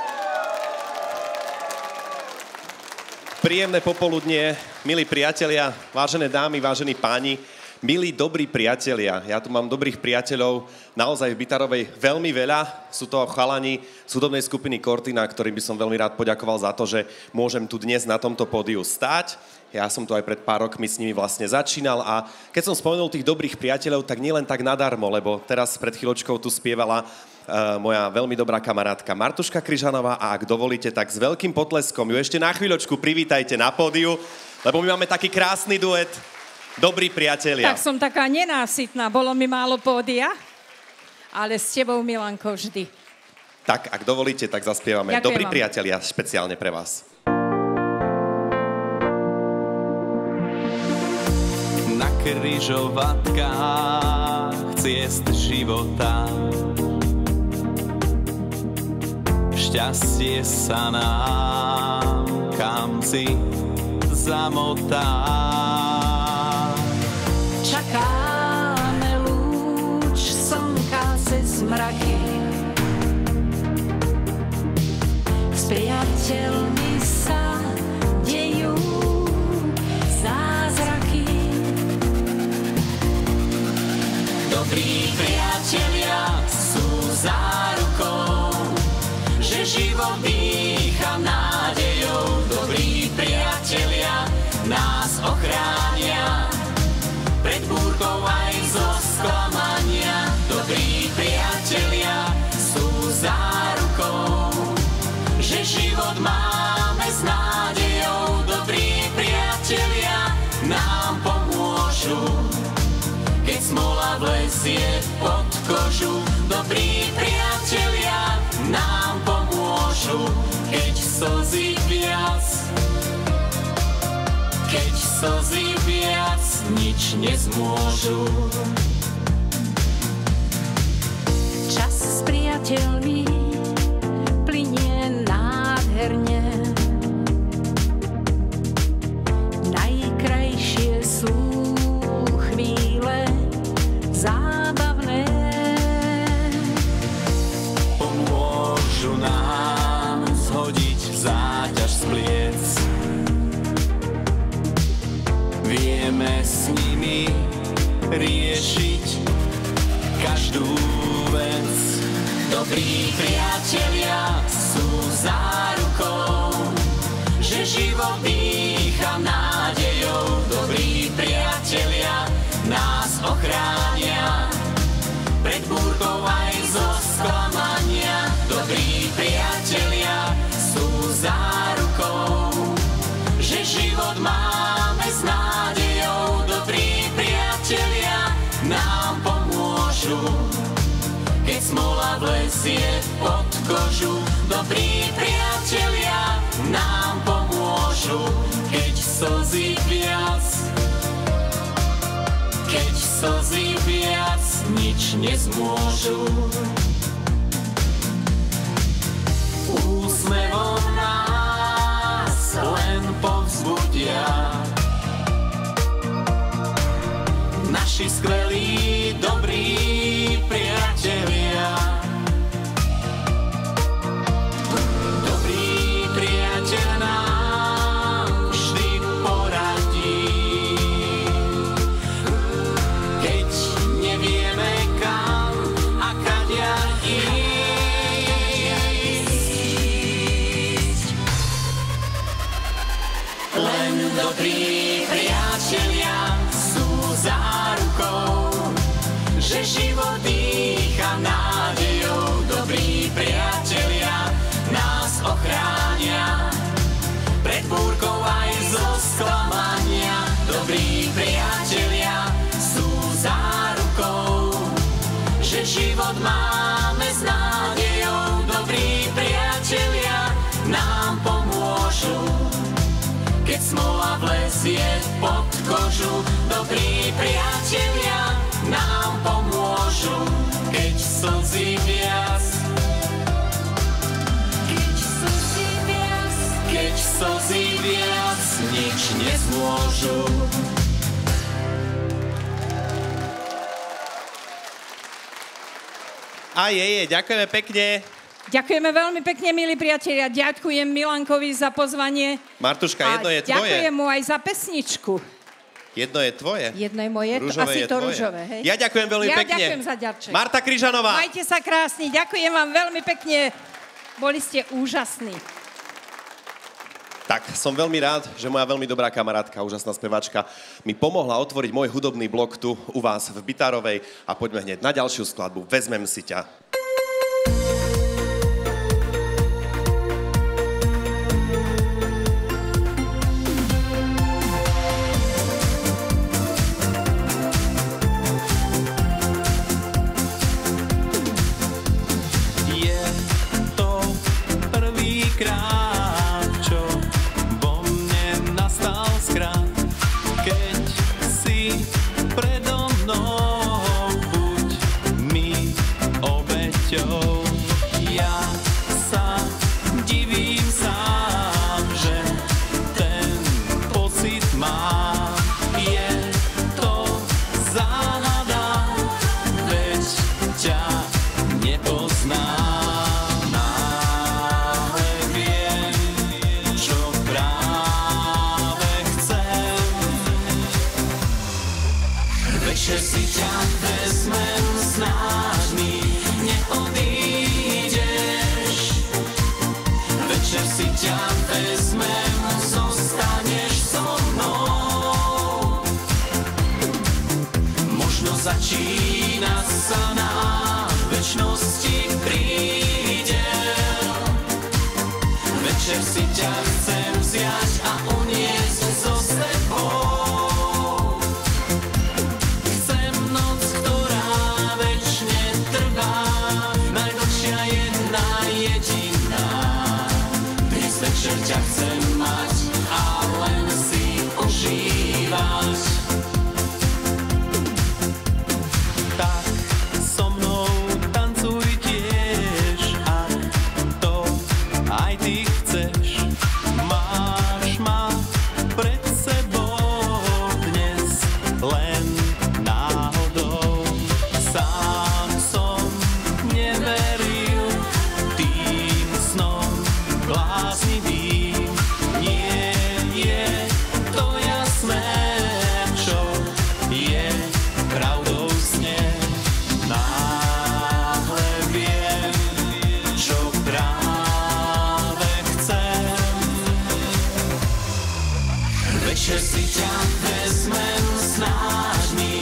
Speaker 13: Príjemné popoludnie, milí priatelia, vážené dámy, vážení páni, milí dobrí priatelia. Ja tu mám dobrých priateľov, naozaj v Bytarovej veľmi veľa. Sú to chalani z hudobnej skupiny Cortina, ktorým by som veľmi rád poďakoval za to, že môžem tu dnes na tomto pódiu stáť. Ja som tu aj pred pár rokmi s nimi vlastne začínal a keď som spomenul tých dobrých priateľov, tak nielen tak nadarmo, lebo teraz pred chvíľočkou tu spievala uh, moja veľmi dobrá kamarátka Martuška Kryžanová a ak dovolíte, tak s veľkým potleskom ju ešte na chvíľočku privítajte na pódiu, lebo my máme taký krásny duet, dobrí priatelia.
Speaker 12: Tak som taká nenásytná, bolo mi málo pódia, ale s tebou, Milanko, vždy.
Speaker 13: Tak, ak dovolíte, tak zaspievame
Speaker 12: Ďakujem
Speaker 13: Dobrí
Speaker 12: vám.
Speaker 13: priatelia, špeciálne pre vás.
Speaker 14: Na križovatkách ciest života šťastie sa nám kamsi zamotá.
Speaker 6: Čakáme lúč slnka cez mraky, s priateľmi sa dejú zázraky.
Speaker 14: Dobrí priatelia sú zárukou, že život dýcha nádejou. Dobrí priatelia nás ochránia pred búrkou aj zo sklamania. Dobrí priatelia sú zárukou, že život máme s nádejou. Dobrí priatelia nám pomôžu, keď smola vlezie pod kožu. Dobrí priatelia nám pomôžu, keď slzy viac, keď slzy viac nič nezmôžu.
Speaker 6: Čas s priateľmi plynie nádherne, najkrajšie sú chvíle zábavné.
Speaker 14: Pomôžu nám zhodiť záťaž z pliec, vieme s nimi riešiť každú vec. Dobrí priatelia sú zárukou, že život dýcha nádejou. Dobrí priatelia nás ochránia pred búrkou aj zo sklamania. Dobrí priatelia sú zárukou, že život máme s nádejou. Dobrí priatelia nám pomôžu, keď smola vlezie pod kožu. Dobrí priatelia nám pomôžu, keď slzy viac, keď slzy viac nič nezmôžu. Úsmevom nás len povzbudia naši skvelí, dobrí priatelia. Dobrý priateľ nám vždy poradí, keď nevieme kam a kadia ísť. len dobrí priatelia sú zárukou, že život dýcha nádejou. Dobrí priatelia nás ochránia pred búrkou aj zo sklamania. Dobrí priatelia sú zárukou, že život máme s nádejou. Dobrí priatelia nám pomôžu, keď smola vlezie pod kožu. Dobrí priatelia nám pomôžu, keď slzy viac, keď slzy viac, keď slzy viac nič nezmôžu.
Speaker 13: A je, je, ďakujeme pekne.
Speaker 12: Ďakujeme veľmi pekne, milí priatelia. Ďakujem Milankovi za pozvanie.
Speaker 13: Martuška, jedno je tvoje.
Speaker 12: Ďakujem mu aj za pesničku.
Speaker 13: Jedno je tvoje.
Speaker 12: Jedno je moje,
Speaker 13: Rúžové
Speaker 12: asi
Speaker 13: je
Speaker 12: to
Speaker 13: tvoje.
Speaker 12: rúžové, hej?
Speaker 13: Ja ďakujem veľmi
Speaker 12: ja
Speaker 13: pekne.
Speaker 12: Ja ďakujem za ďarček.
Speaker 13: Marta Kryžanová.
Speaker 12: Majte sa krásni, ďakujem vám veľmi pekne. Boli ste úžasní.
Speaker 13: Tak, som veľmi rád, že moja veľmi dobrá kamarátka, úžasná spevačka, mi pomohla otvoriť môj hudobný blok tu u vás v Bytarovej. A poďme hneď na ďalšiu skladbu. Vezmem si ťa.
Speaker 14: Večer si ťa vezmem, snáď mi neodídeš. Večer si ťa vezmem, zostaneš so mnou. Možno začína sa nám večnosti prídel. Večer si ťa chcem vziať a uniesť so sebou. Večer ťa chcem mať a len si užívať.
Speaker 15: Tak so mnou tancuj tiež, ak to aj ty chceš. Máš ma pred sebou dnes len náhodou. Sám som neveril tým snom bláznivým. Nie je to jasné, čo je pravdou sne. Náhle viem, čo práve chcem.
Speaker 14: Večer si ťa vezmem, snáď mi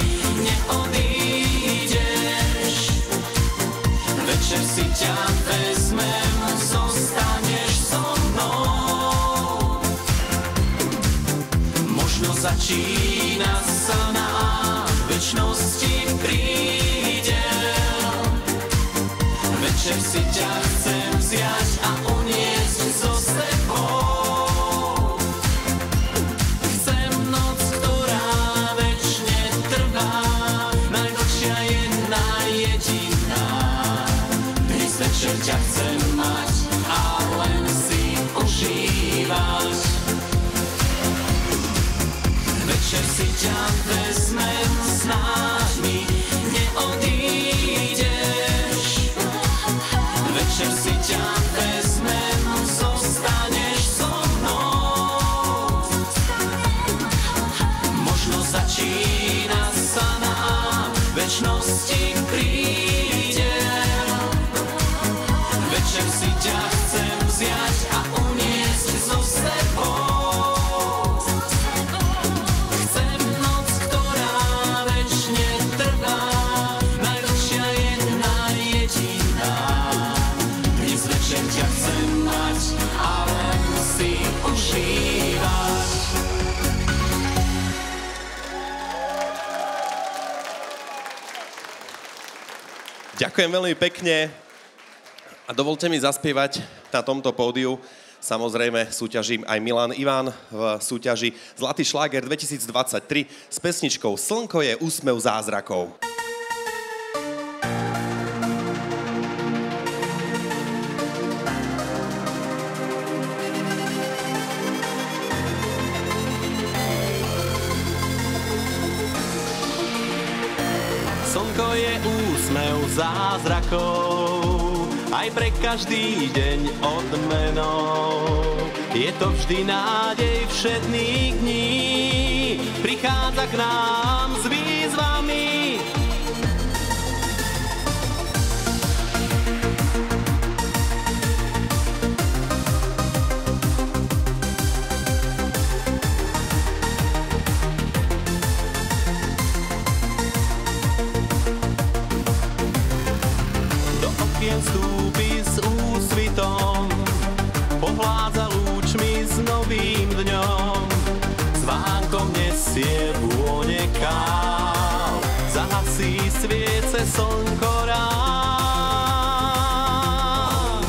Speaker 14: neodídeš. Večer si ťa vezmem, zostaneš so mnou. Možno začína sa nám večnosti prídel. Večer si ťa chcem vziať a uniesť so sebou. Chcem noc, ktorá večne trvá, najdlhšia jedna jediná. Dnes večer ťa chcem mať a len si užívať. Večer si ťa vezmem, snáď mi neodídeš. Večer si ťa vezmem, zostaneš so mnou. Možno začína sa nám večnosti prídel. Večer si ťa chcem vziať a uniesť so sebou.
Speaker 13: Ďakujem veľmi pekne a dovolte mi zaspievať na tomto pódiu. Samozrejme súťažím aj Milan Ivan v súťaži Zlatý šláger dvetisícdvadsaťtri s pesničkou Slnko je úsmev zázrakov.
Speaker 15: Slnko je úsmev zázrakov, aj pre každý deň odmenou. Je to vždy nádej všedných dní, prichádza k nám s výzvami. Vstúpi s úsvitom, pohládza lúčmi s novým dňom, s vánkom nesie vône kál, zahasí sviece slnko rád.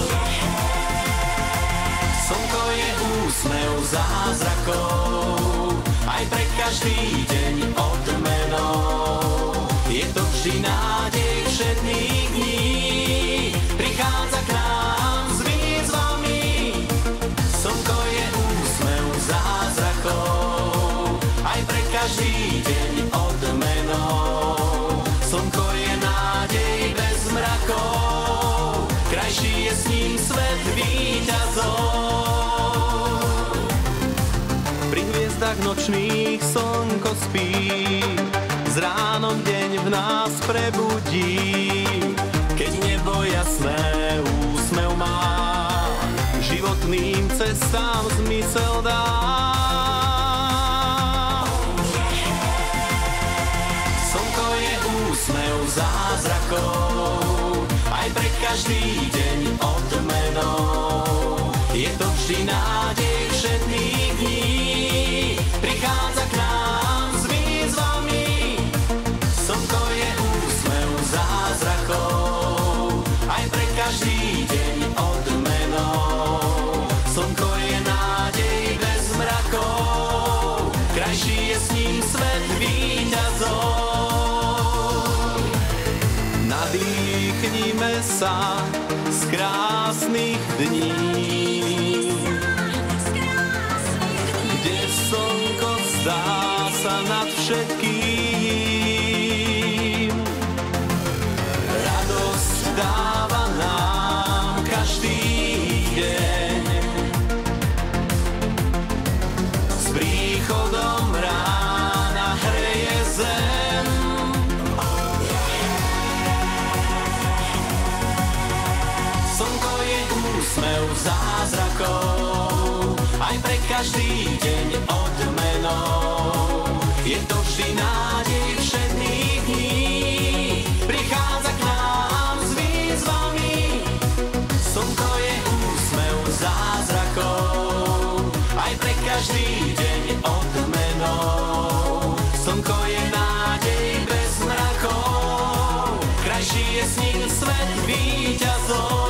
Speaker 15: Slnko je úsmev zázrakov, aj pre každý deň odmenou. Je to vždy nádej všedných dní, prichádza k nám s výzvami. Slnko je úsmev zázrakov, aj pre každý deň odmenou. Slnko je nádej bez mrakov, krajší je s ním svet víťazov. Pri hviezdach nočných slnko spí, s ránom deň v nás prebudí. Keď nebo jasné úsmev má, životným cestám zmysel dá. Slnko je úsmev zázrakov, aj pre každý deň odmenou. Je to vždy nádej všedných dní, prichádza k nám s výzvami. Slnko je úsmev zázrakov, aj pre každý deň odmenou. Slnko je nádej bez mrakov, krajší je s ním svet víťazov. Nadýchnime sa z krásnych dní, kde slnko zdá sa nad všetkým. Radosť dáva nám každý deň, s príchodom rána hreje zem. Slnko je úsmev zázrakov, aj pre každý deň odmenou. Je to vždy nádej všedných dní, prichádza k nám s výzvami. Slnko je úsmev zázrakov, aj pre každý deň odmenou. Slnko je nádej bez mrakov, krajší je s ním svet víťazov.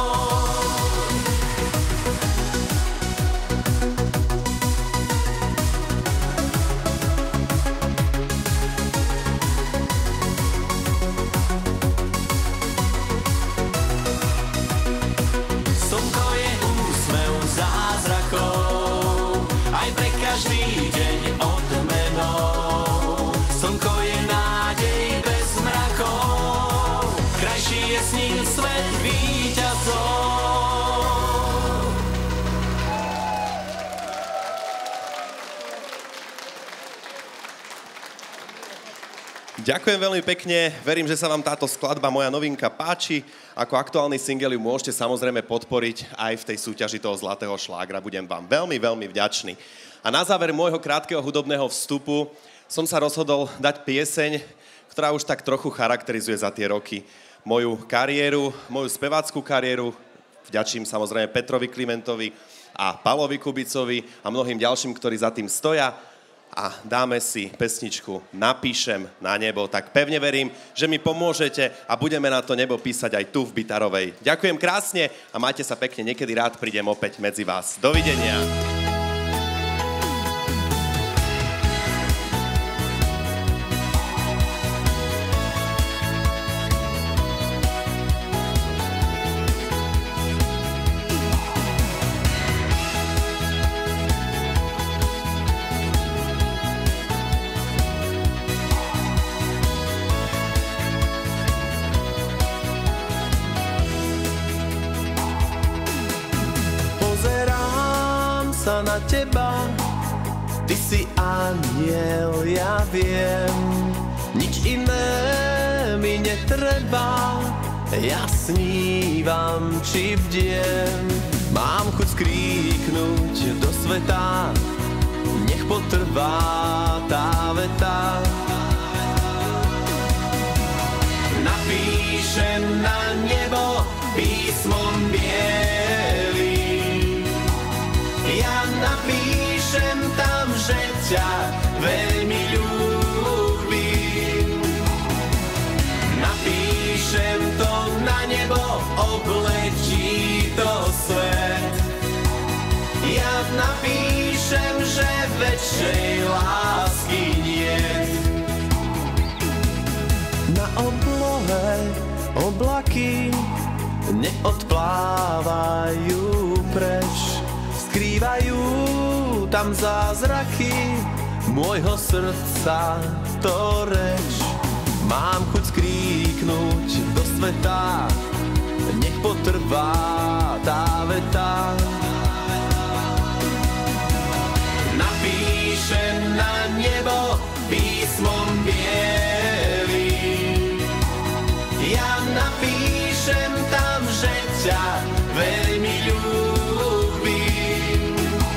Speaker 15: Každý deň odmenou. Slnko je nádej bez mrakov, krajší je s ním svet víťazov.
Speaker 13: Ďakujem veľmi pekne, verím, že sa vám táto skladba, moja novinka, páči. Ako aktuálny single ju môžete samozrejme podporiť aj v tej súťaži toho Zlatého šlágra. Budem vám veľmi, veľmi vďačný. A na záver môjho krátkeho hudobného vstupu som sa rozhodol dať pieseň, ktorá už tak trochu charakterizuje za tie roky moju kariéru, moju speváckú kariéru. Vďačím samozrejme Petrovi Klimentovi a Palovi Kubicovi a mnohým ďalším, ktorí za tým stoja. a dáme si pesničku Napíšem na nebo. Tak pevne verím, že mi pomôžete a budeme na to nebo písať aj tu v Bytarovej. Ďakujem krásne a majte sa pekne, niekedy rád prídem opäť medzi vás. Dovidenia.
Speaker 15: Na teba, ty si aniel, ja viem, nič iné mi netreba, ja snívam, či bdiem, mám chuť skríknuť do sveta, nech potrvá tá veta. Napíšem na nebo písmom bielým, ja napíšem tam, že ťa veľmi ľúbim. Napíšem to na nebo, oblečí to svet. Ja napíšem, že väčšej lásky niet. Na oblohe oblaky neodplávajú preč, skrývajú tam zázraky môjho srdca to reč. Mám chuť skríknuť do sveta, nech potrvá tá veta. Napíšem na nebo písmom bielým, ja napíšem tam, že ťa veľmi ľúbim.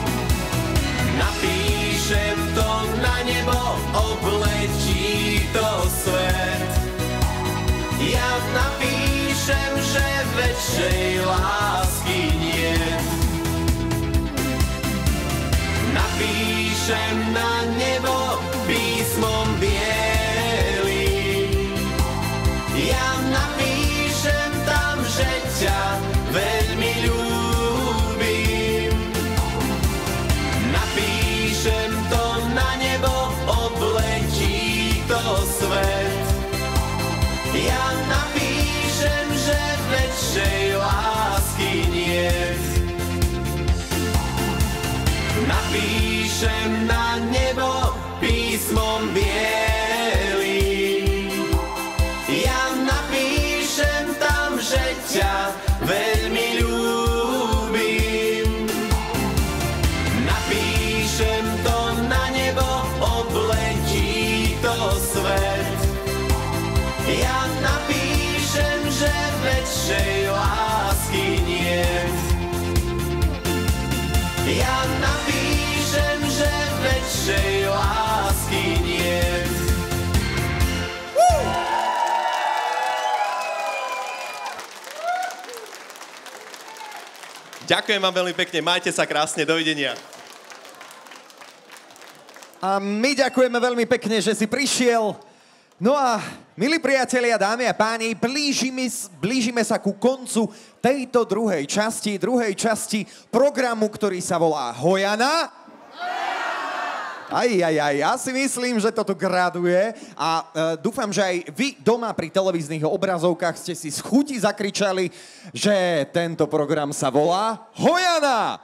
Speaker 15: Napíšem to na nebo, oblečí to svet. Ja napíšem, že väčšej lásky niet. Napíšem na nebo písmom bielým, ja napíšem tam, že ťa veľmi ľúbim. Napíšem to na nebo, oblečí to svet. Ja napíšem, že väčšej lásky niet. Napíšem na nebo písmom bielým, ja napíšem tam, že ťa veľmi ľúbim. Napíšem to na nebo, oblečí to svet. Ja napíšem, že väčšej lásky niet. Ja napíšem, že väčšej lásky niet.
Speaker 13: Ďakujem vám veľmi pekne, majte sa krásne, dovidenia.
Speaker 3: A my ďakujeme veľmi pekne, že si prišiel. No a milí priatelia, dámy a páni, blížime, blížime sa ku koncu tejto druhej časti, druhej časti programu, ktorý sa volá Hojana. Aj, aj, aj, ja si myslím, že to tu graduje a uh, dúfam, že aj vy doma pri televíznych obrazovkách ste si z chuti zakričali, že tento program sa volá Hojana.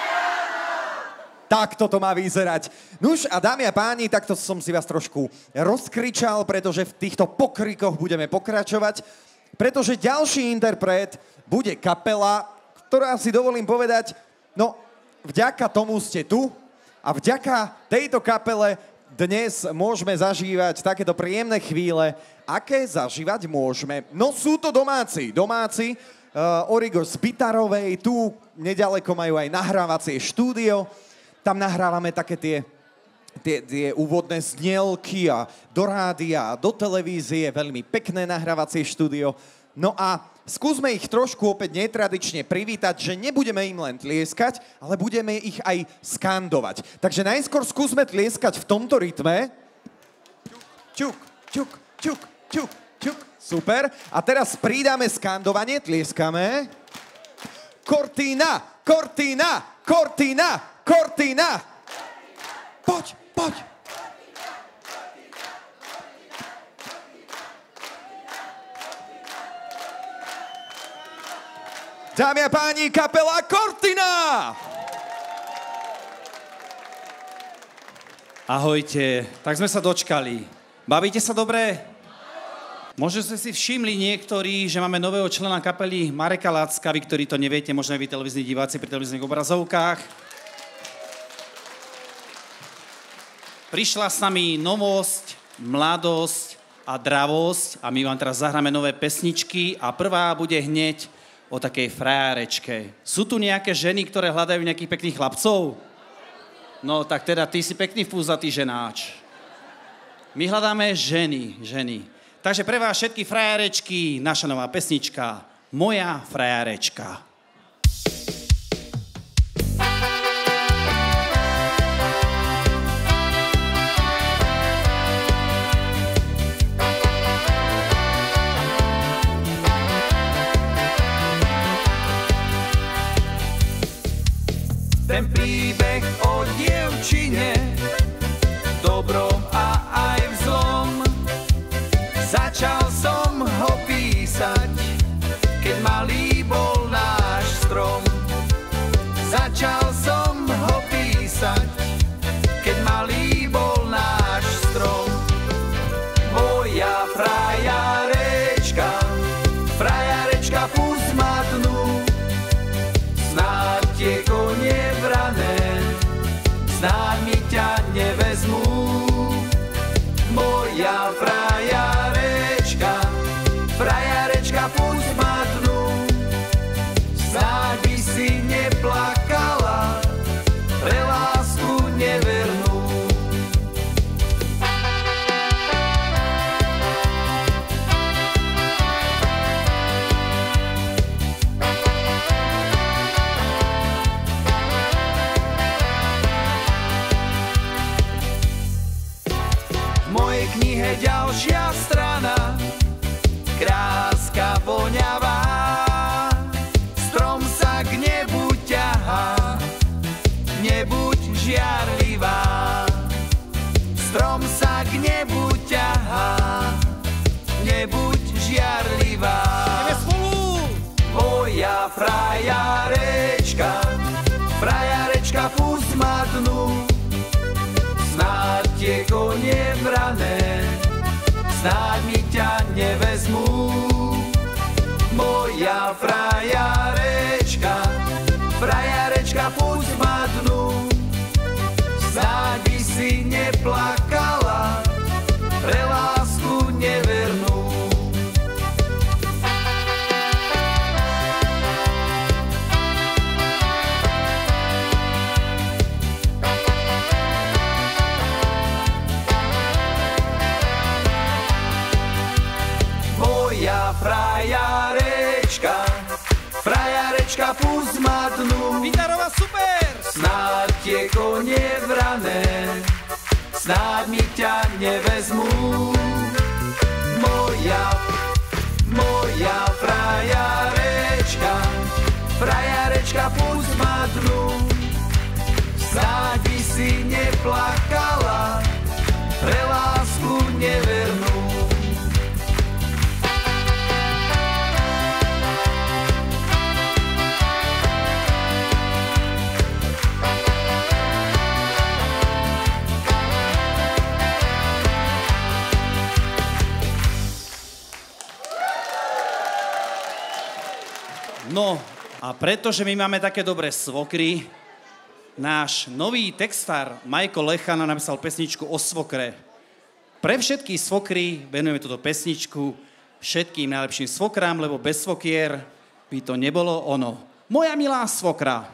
Speaker 3: Tak toto má vyzerať. Nuž a dámy a páni, takto som si vás trošku rozkričal, pretože v týchto pokrikoch budeme pokračovať, pretože ďalší interpret bude kapela, ktorá si dovolím povedať, no vďaka tomu ste tu a vďaka tejto kapele dnes môžeme zažívať takéto príjemné chvíle, aké zažívať môžeme. No sú to domáci, domáci, uh, Origo z Bytarovej, tu nedaleko majú aj nahrávacie štúdio. Tam nahrávame také tie, tie, tie úvodné znielky a do rádia a do televízie, veľmi pekné nahrávacie štúdio. No a skúsme ich trošku opäť netradične privítať, že nebudeme im len tlieskať, ale budeme ich aj skandovať. Takže najskôr skúsme tlieskať v tomto rytme. Čuk, čuk, čuk, čuk, čuk. Super. A teraz pridáme skandovanie, tlieskame. Cortina, Cortina, Cortina, Cortina. Poď, poď. Dámy a páni, kapela Cortina!
Speaker 16: Ahojte, tak sme sa dočkali. Bavíte sa dobre? Možno ste si všimli niektorí, že máme nového člena kapely Mareka Lacka. Vy, ktorí to neviete, možno aj vy televízni diváci pri televíznych obrazovkách. Prišla s nami novosť, mladosť a dravosť a my vám teraz zahráme nové pesničky a prvá bude hneď o takej frajárečke. Sú tu nejaké ženy, ktoré hľadajú nejakých pekných chlapcov? No tak teda ty si pekný fúzatý ženáč. My hľadáme ženy, ženy. Takže pre vás všetky frajárečky, naša nová pesnička Moja frajárečka.
Speaker 14: Ten príbeh o dievčine, dobrom a aj v zlom. Začal som ho písať, keď malý bol náš strom. Začal som ho písať, keď malý bol náš strom. Moja frajarečka, frajarečka, pust ma dnu, snáď tie konie vrané, snáď mi ťa nevezmú. Moja frajarečka, frajarečka, pust ma dnu, snáď by si neplakala pre lásku nevernú. Knihe ďalšia strana, kráska voňavá, strom sa k nebu ťahá, nebuď žiarlivá. Strom sa k nebu ťahá, nebuď žiarlivá. Moja frajarečka, frajarečka, pust ma dnu, snáď tie konie vrané, snáď mi ťa nevezmú. Moja frajarečka, frajarečka, pust ma dnu, snáď by si neplakala pre lásku nevernú. Frajarečka, frajarečka, pust ma dnu.
Speaker 16: Vitarová super!
Speaker 14: Snáď tie konie vrané, snáď mi ťa nevezmú. Moja, moja frajarečka, frajarečka, pust ma dnu, snáď by si neplakala pre lásku nevernú.
Speaker 16: No, a pretože my máme také dobré svokry, náš nový textár Majko Lechana napísal pesničku o svokre. Pre všetky svokry venujeme túto pesničku všetkým najlepším svokrám, lebo bez svokier by to nebolo ono. Moja milá svokra.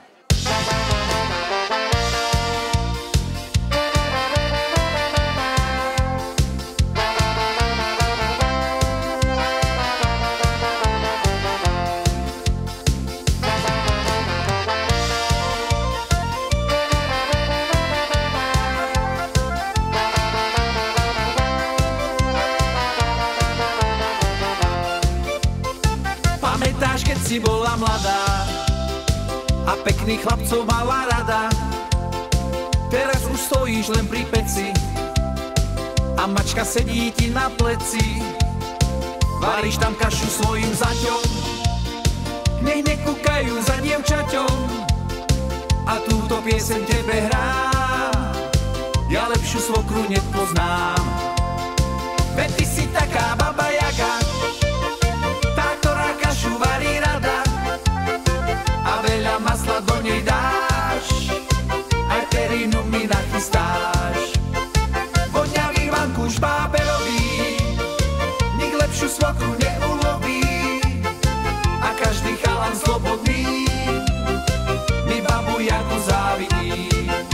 Speaker 14: si bola mladá a pekných chlapcov mala rada. Teraz už stojíš len pri peci a mačka sedí ti na pleci. Varíš tam kašu svojim zaťom, nech nekúkajú za dievčaťom a túto pieseň tebe hrá. Ja lepšiu svokru nepoznám, veď ty si taká baba Jaga, tá, ktorá kašu varí rada a veľa masla do nej dáš, aj perinu mi nachystáš. Voňavý vankúš páperový, nik lepšiu svokru neuloví a každý chalan slobodný mi babu Jagu závidí.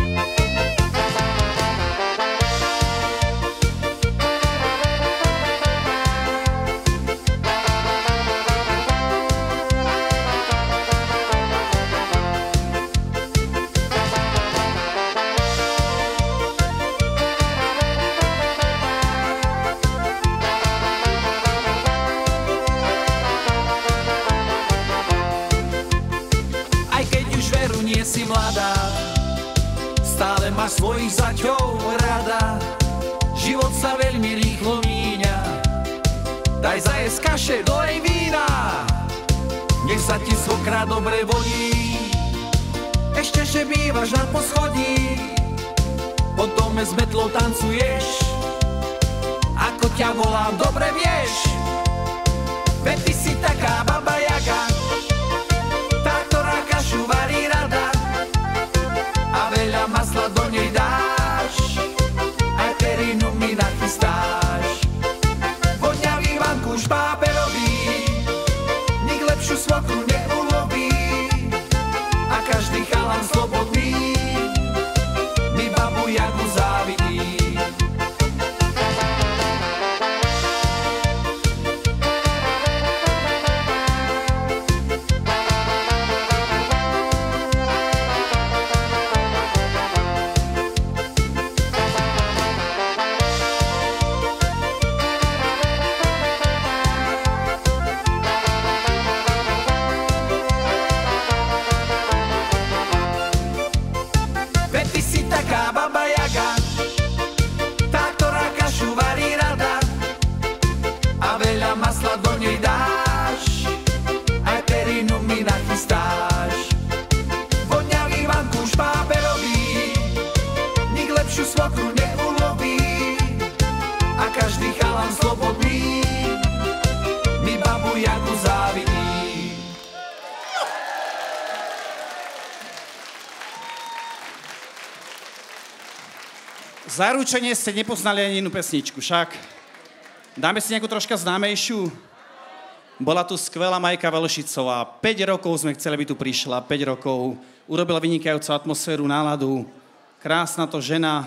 Speaker 14: Si mladá, stále máš svojich zaťov rada. Život sa veľmi rýchlo míňa, daj zajesť kaše, dolej vína. Nech sa ti svokra dobre volí, ešte že bývaš na poschodí. Po dome s metlou tancuješ, ako ťa volám, dobre vieš. Veď ty si taká baba Jaga, tá, ktorá kašu varí rada a veľa masla do nej dáš, aj perinu mi nachystáš. Voňavý vankúš páperový, nik lepšiu svokru neuloví a každý chalan slobodný mi babu Jagu závidí. Masla do nej dáš, aj perinu mi nachystáš. Voňavý vankúš páperový, nik lepšiu svokru neuloví a každý chalan slobodný mi babu Jagu závidí.
Speaker 16: Zaručene ste nepoznali ani jednu pesničku, však? Dáme si nejakú troška známejšiu. Bola tu skvelá Majka Velšicová. päť rokov sme chceli, aby tu prišla. päť rokov. Urobila vynikajúcu atmosféru, náladu. Krásna to žena.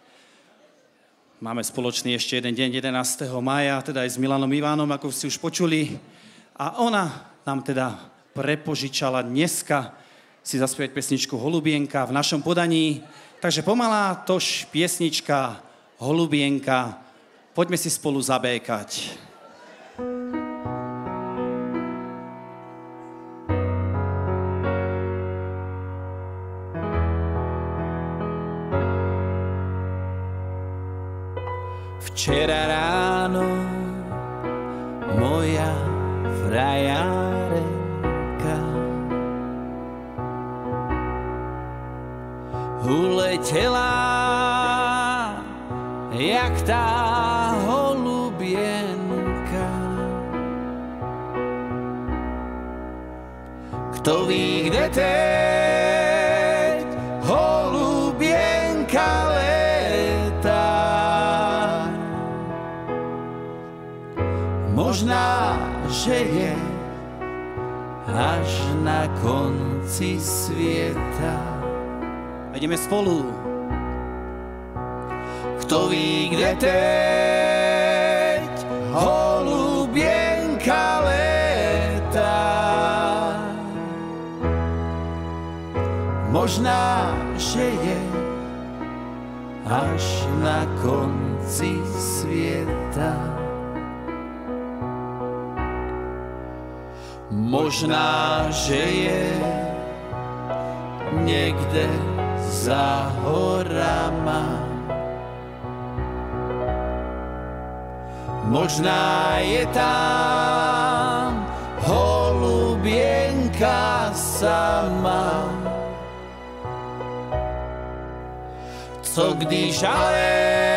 Speaker 16: Máme spoločný ešte jeden deň, jedenásteho mája, teda aj s Milanom Ivánom, ako ste už počuli. A ona nám teda prepožičala dneska si zaspievať pesničku Holubienka v našom podaní. Takže pomalá tož piesnička Holubienka. Poďme si spolu zabékať.
Speaker 14: Včera ráno moja frajárenka uletela jak tá holubienka. Kto ví, kde teď holubienka letá. Možná, že je až na konci sveta.
Speaker 16: A ideme spolu.
Speaker 14: Kto ví, kde teď holubienka letá. Možná, že je až na konci sveta.
Speaker 15: Možná, že je niekde za horama. Možná je tam holubienka sama. Co když ale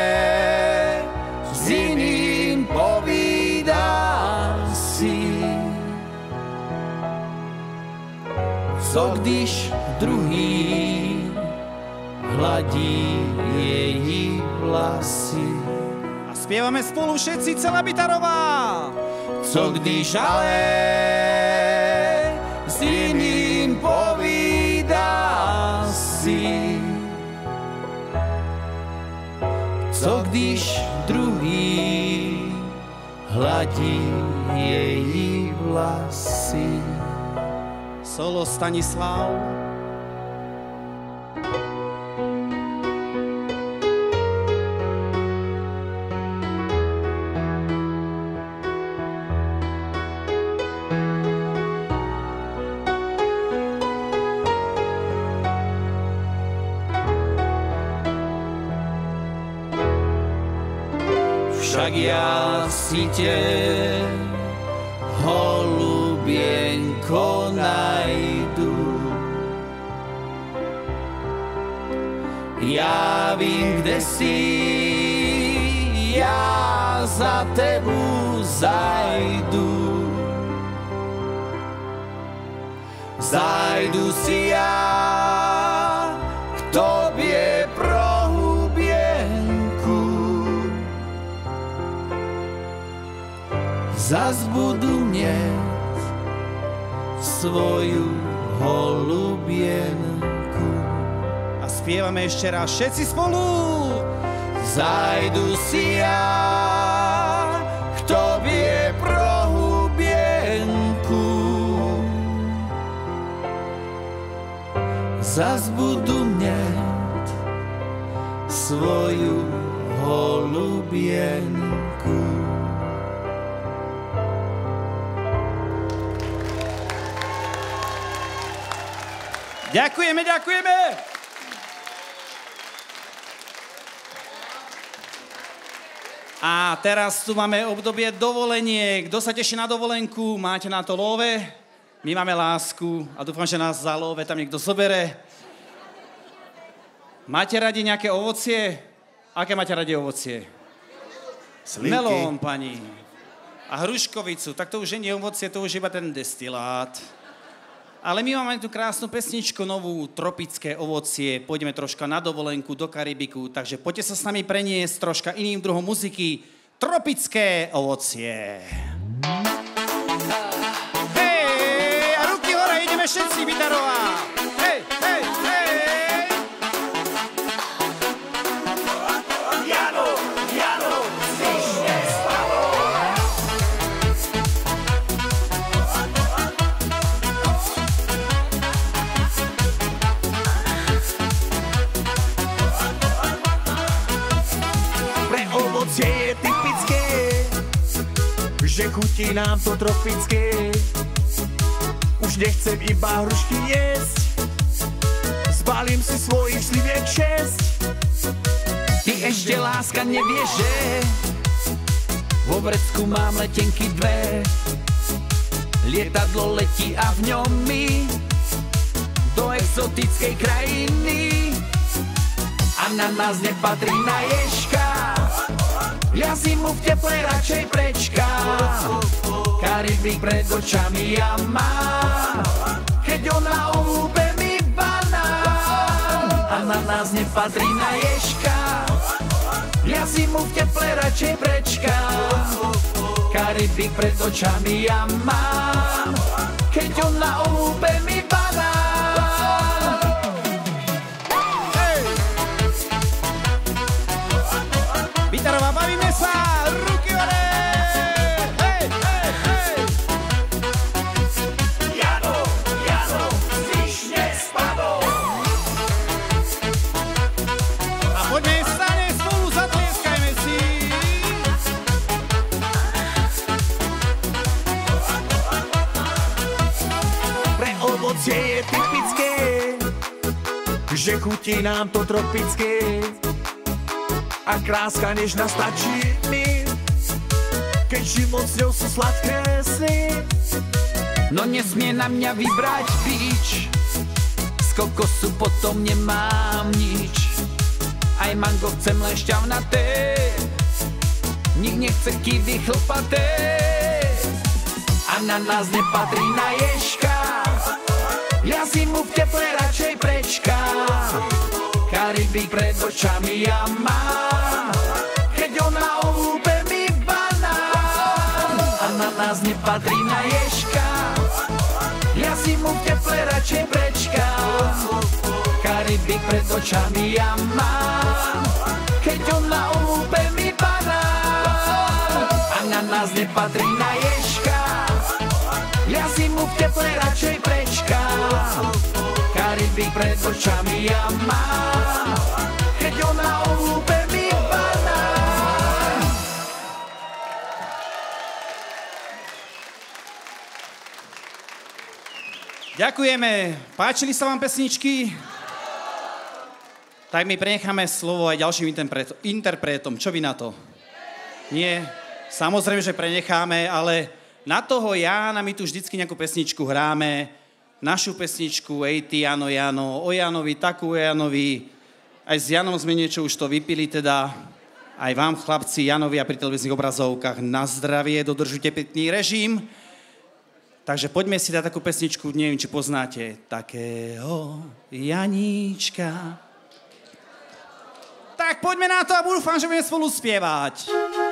Speaker 15: s jiným povídá si? Co když druhý hladí její vlasy?
Speaker 16: A spievame spolu všetci, celá Bytarová.
Speaker 15: Co když ale s jiným povídá si? Co když druhý hladí její vlasy?
Speaker 16: Solo Stanislav.
Speaker 15: Však ja si tě, holubienko, najdu. Ja vím, kde si, ja za tebu zajdu. Zajdu si ja k tobě pro zas budu mět svoju holubienku.
Speaker 16: A spievame ešte raz všetci spolu.
Speaker 15: Zajdu si ja k tobě pro hubienku. Zas budu mět svoju holubienku.
Speaker 16: Ďakujeme, ďakujeme! A teraz tu máme obdobie dovoleniek. Kto sa teší na dovolenku, máte na to love. My máme lásku a dúfam, že nás za love tam niekto zobere. Máte radi nejaké ovocie? Aké máte radi ovocie?
Speaker 2: Slivky.
Speaker 16: Melón, pani. A hruškovicu. Tak to už nie je ovocie, to už iba ten destilát. Ale my máme tu krásnu pesničku novú, Tropické ovocie. Pôjdeme troška na dovolenku do Karibiku, takže poďte sa s nami preniesť troška iným druhom muziky. Tropické ovocie. Hej, a ruky hore, ideme všetci, Bytarová. Hej, hej, hej.
Speaker 15: Jano, Jano, zvyšne spalo.
Speaker 14: Ovocie je typické, že chutí nám to tropické. Už nechcem iba hrušky jesť, zbalím si svojich sliviek šesť.
Speaker 15: Ty ešte, láska, nevieš, že vo vrecku mám letenky dve. Lietadlo letí a v ňom my do exotickej krajiny. A na nás nepatrí na ježka, ja zimu v teple radšej prečkám. Karibik pred očami ja mám, keď ona ohúbe mi banán. A na nás nepatrí na ježka, ja zimu v teple radšej prečkám. Karibik pred očami ja mám, keď ona ohúbe mi banán.
Speaker 16: Bytarová, bavíme sa! Ruky hore! Hej, hej, hej!
Speaker 14: Jano, Jano, zvyšne spadol.
Speaker 16: A poďme stane spolu, zatlieskajme si!
Speaker 1: že chutí nám to tropicky a kráska nežná stačí mi, keď život s ňou sú sladké sny.
Speaker 17: No nesmie na mňa vybrať bič, z kokosu potom nemám nič. Aj mango chcem len šťavnaté, nik nechce kiwi chlpaté. A na nás nepatrí na ježka, ja zimu v teple radšej prečkám. Karibík pred očami ja mám, keď ona olúbe mi banán. A na nás nepatrí na ježka, ja zimu v teple radšej prečkám. Karibík pred očami ja mám, keď ona olúbe mi banán. A na nás nepatrí na ježka, ja zimu v teple radšej prečkám. Karibík pred očami ja mám, keď ona olúbe mi banán.
Speaker 16: Ďakujeme. Páčili sa vám pesničky? Tak my prenecháme slovo aj ďalším interpretom. Čo vy na to? Nie? Samozrejme, že prenecháme, ale na toho Jána my tu vždycky nejakú pesničku hráme. Našu pesničku, ej ty Jano, Jano, o Janovi, takú Janovi. Aj s Janom sme niečo už to vypili, teda aj vám, chlapci, Janovi a pri televíznych obrazovkách na zdravie, dodržujte pekný režim. Takže poďme si dať takú pesničku, neviem, či poznáte. Takého Janíčka. Tak poďme na to a dúfam, že budeme spolu spievať.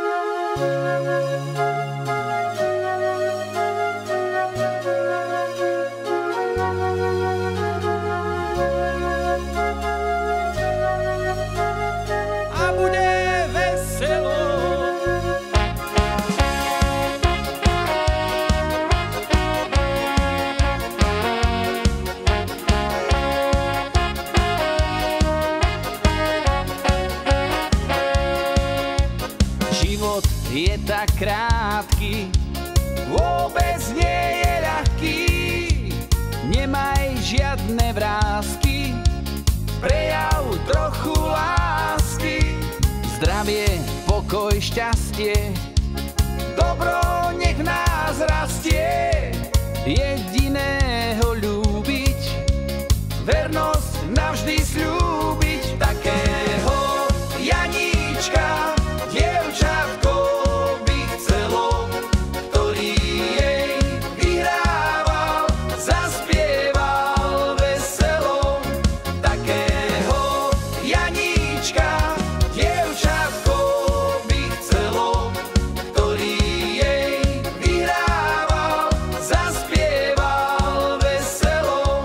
Speaker 17: Je tak krátky, vôbec nie je ľahký. Nemaj žiadne vrásky, prejav trochu lásky. Zdravie, pokoj, šťastie, dobro nech nás rastie. Jediného ľúbiť, vernosť navždy sľúbiť. Takého Janíčka, dievčatko by chcelo, ktorý jej vyhrával, zaspieval veselo. Takého Janíčka, dievčatko by chcelo, ktorý jej vyhrával, zaspieval veselo.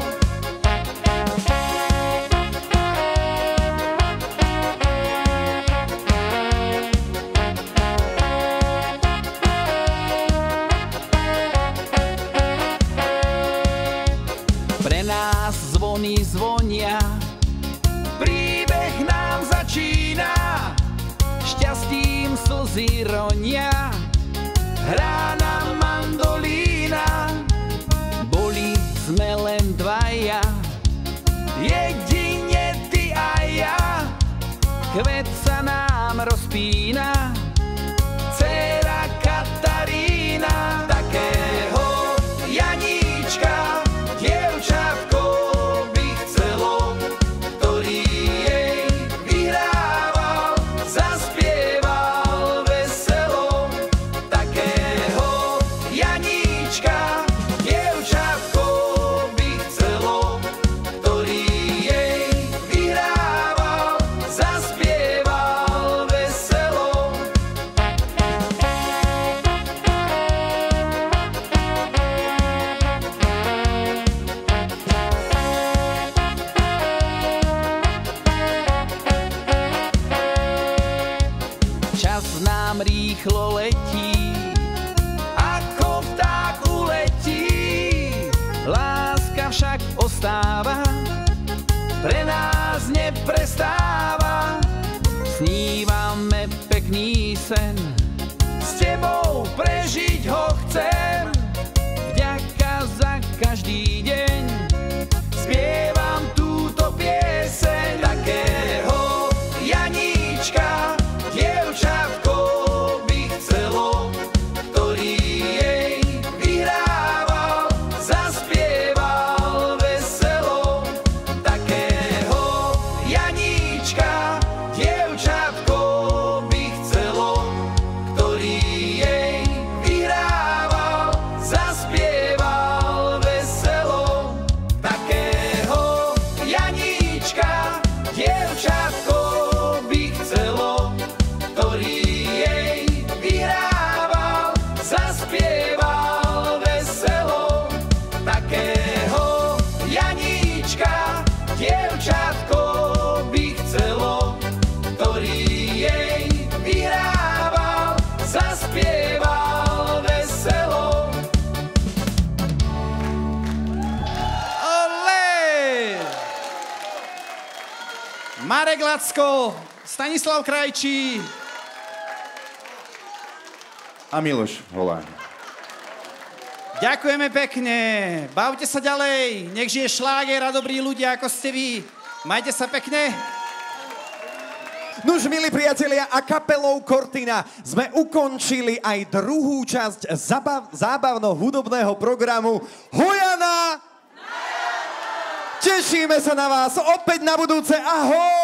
Speaker 17: Pre nás zvony zvonia, príbeh nám začína, šťastím slzy ronia, hrá nám mandolína. Boli sme len dvaja, jedine ty a ja, kvet sa nám rozpína, dcéra Katarína. Takého Janíčka, dievčatko by chcelo, ktorý jej vyhrával, zaspieval veselo. Takého Janíčka, dievčatko by chcelo, ktorý jej vyhrával, zaspieval veselo. Čas nám rýchlo letí, ako vták uletí, láska však ostáva, pre nás neprestáva. Snívame pekný sen, s tebou prežiť ho chcem, vďaka za každý deň, spievam túto pieseň.
Speaker 16: Marek Lacko, Stanislav Krajčí
Speaker 18: a Miloš Holák.
Speaker 16: Ďakujeme pekne. Bavte sa ďalej. Nech žije šláger a dobrí ľudia, ako ste vy. Majte sa pekne.
Speaker 3: Nuž, milí priatelia, a kapelou Cortina sme ukončili aj druhú časť zabav- zábavno-hudobného programu Hojana! Tešíme sa na vás opäť na budúce. Ahoj!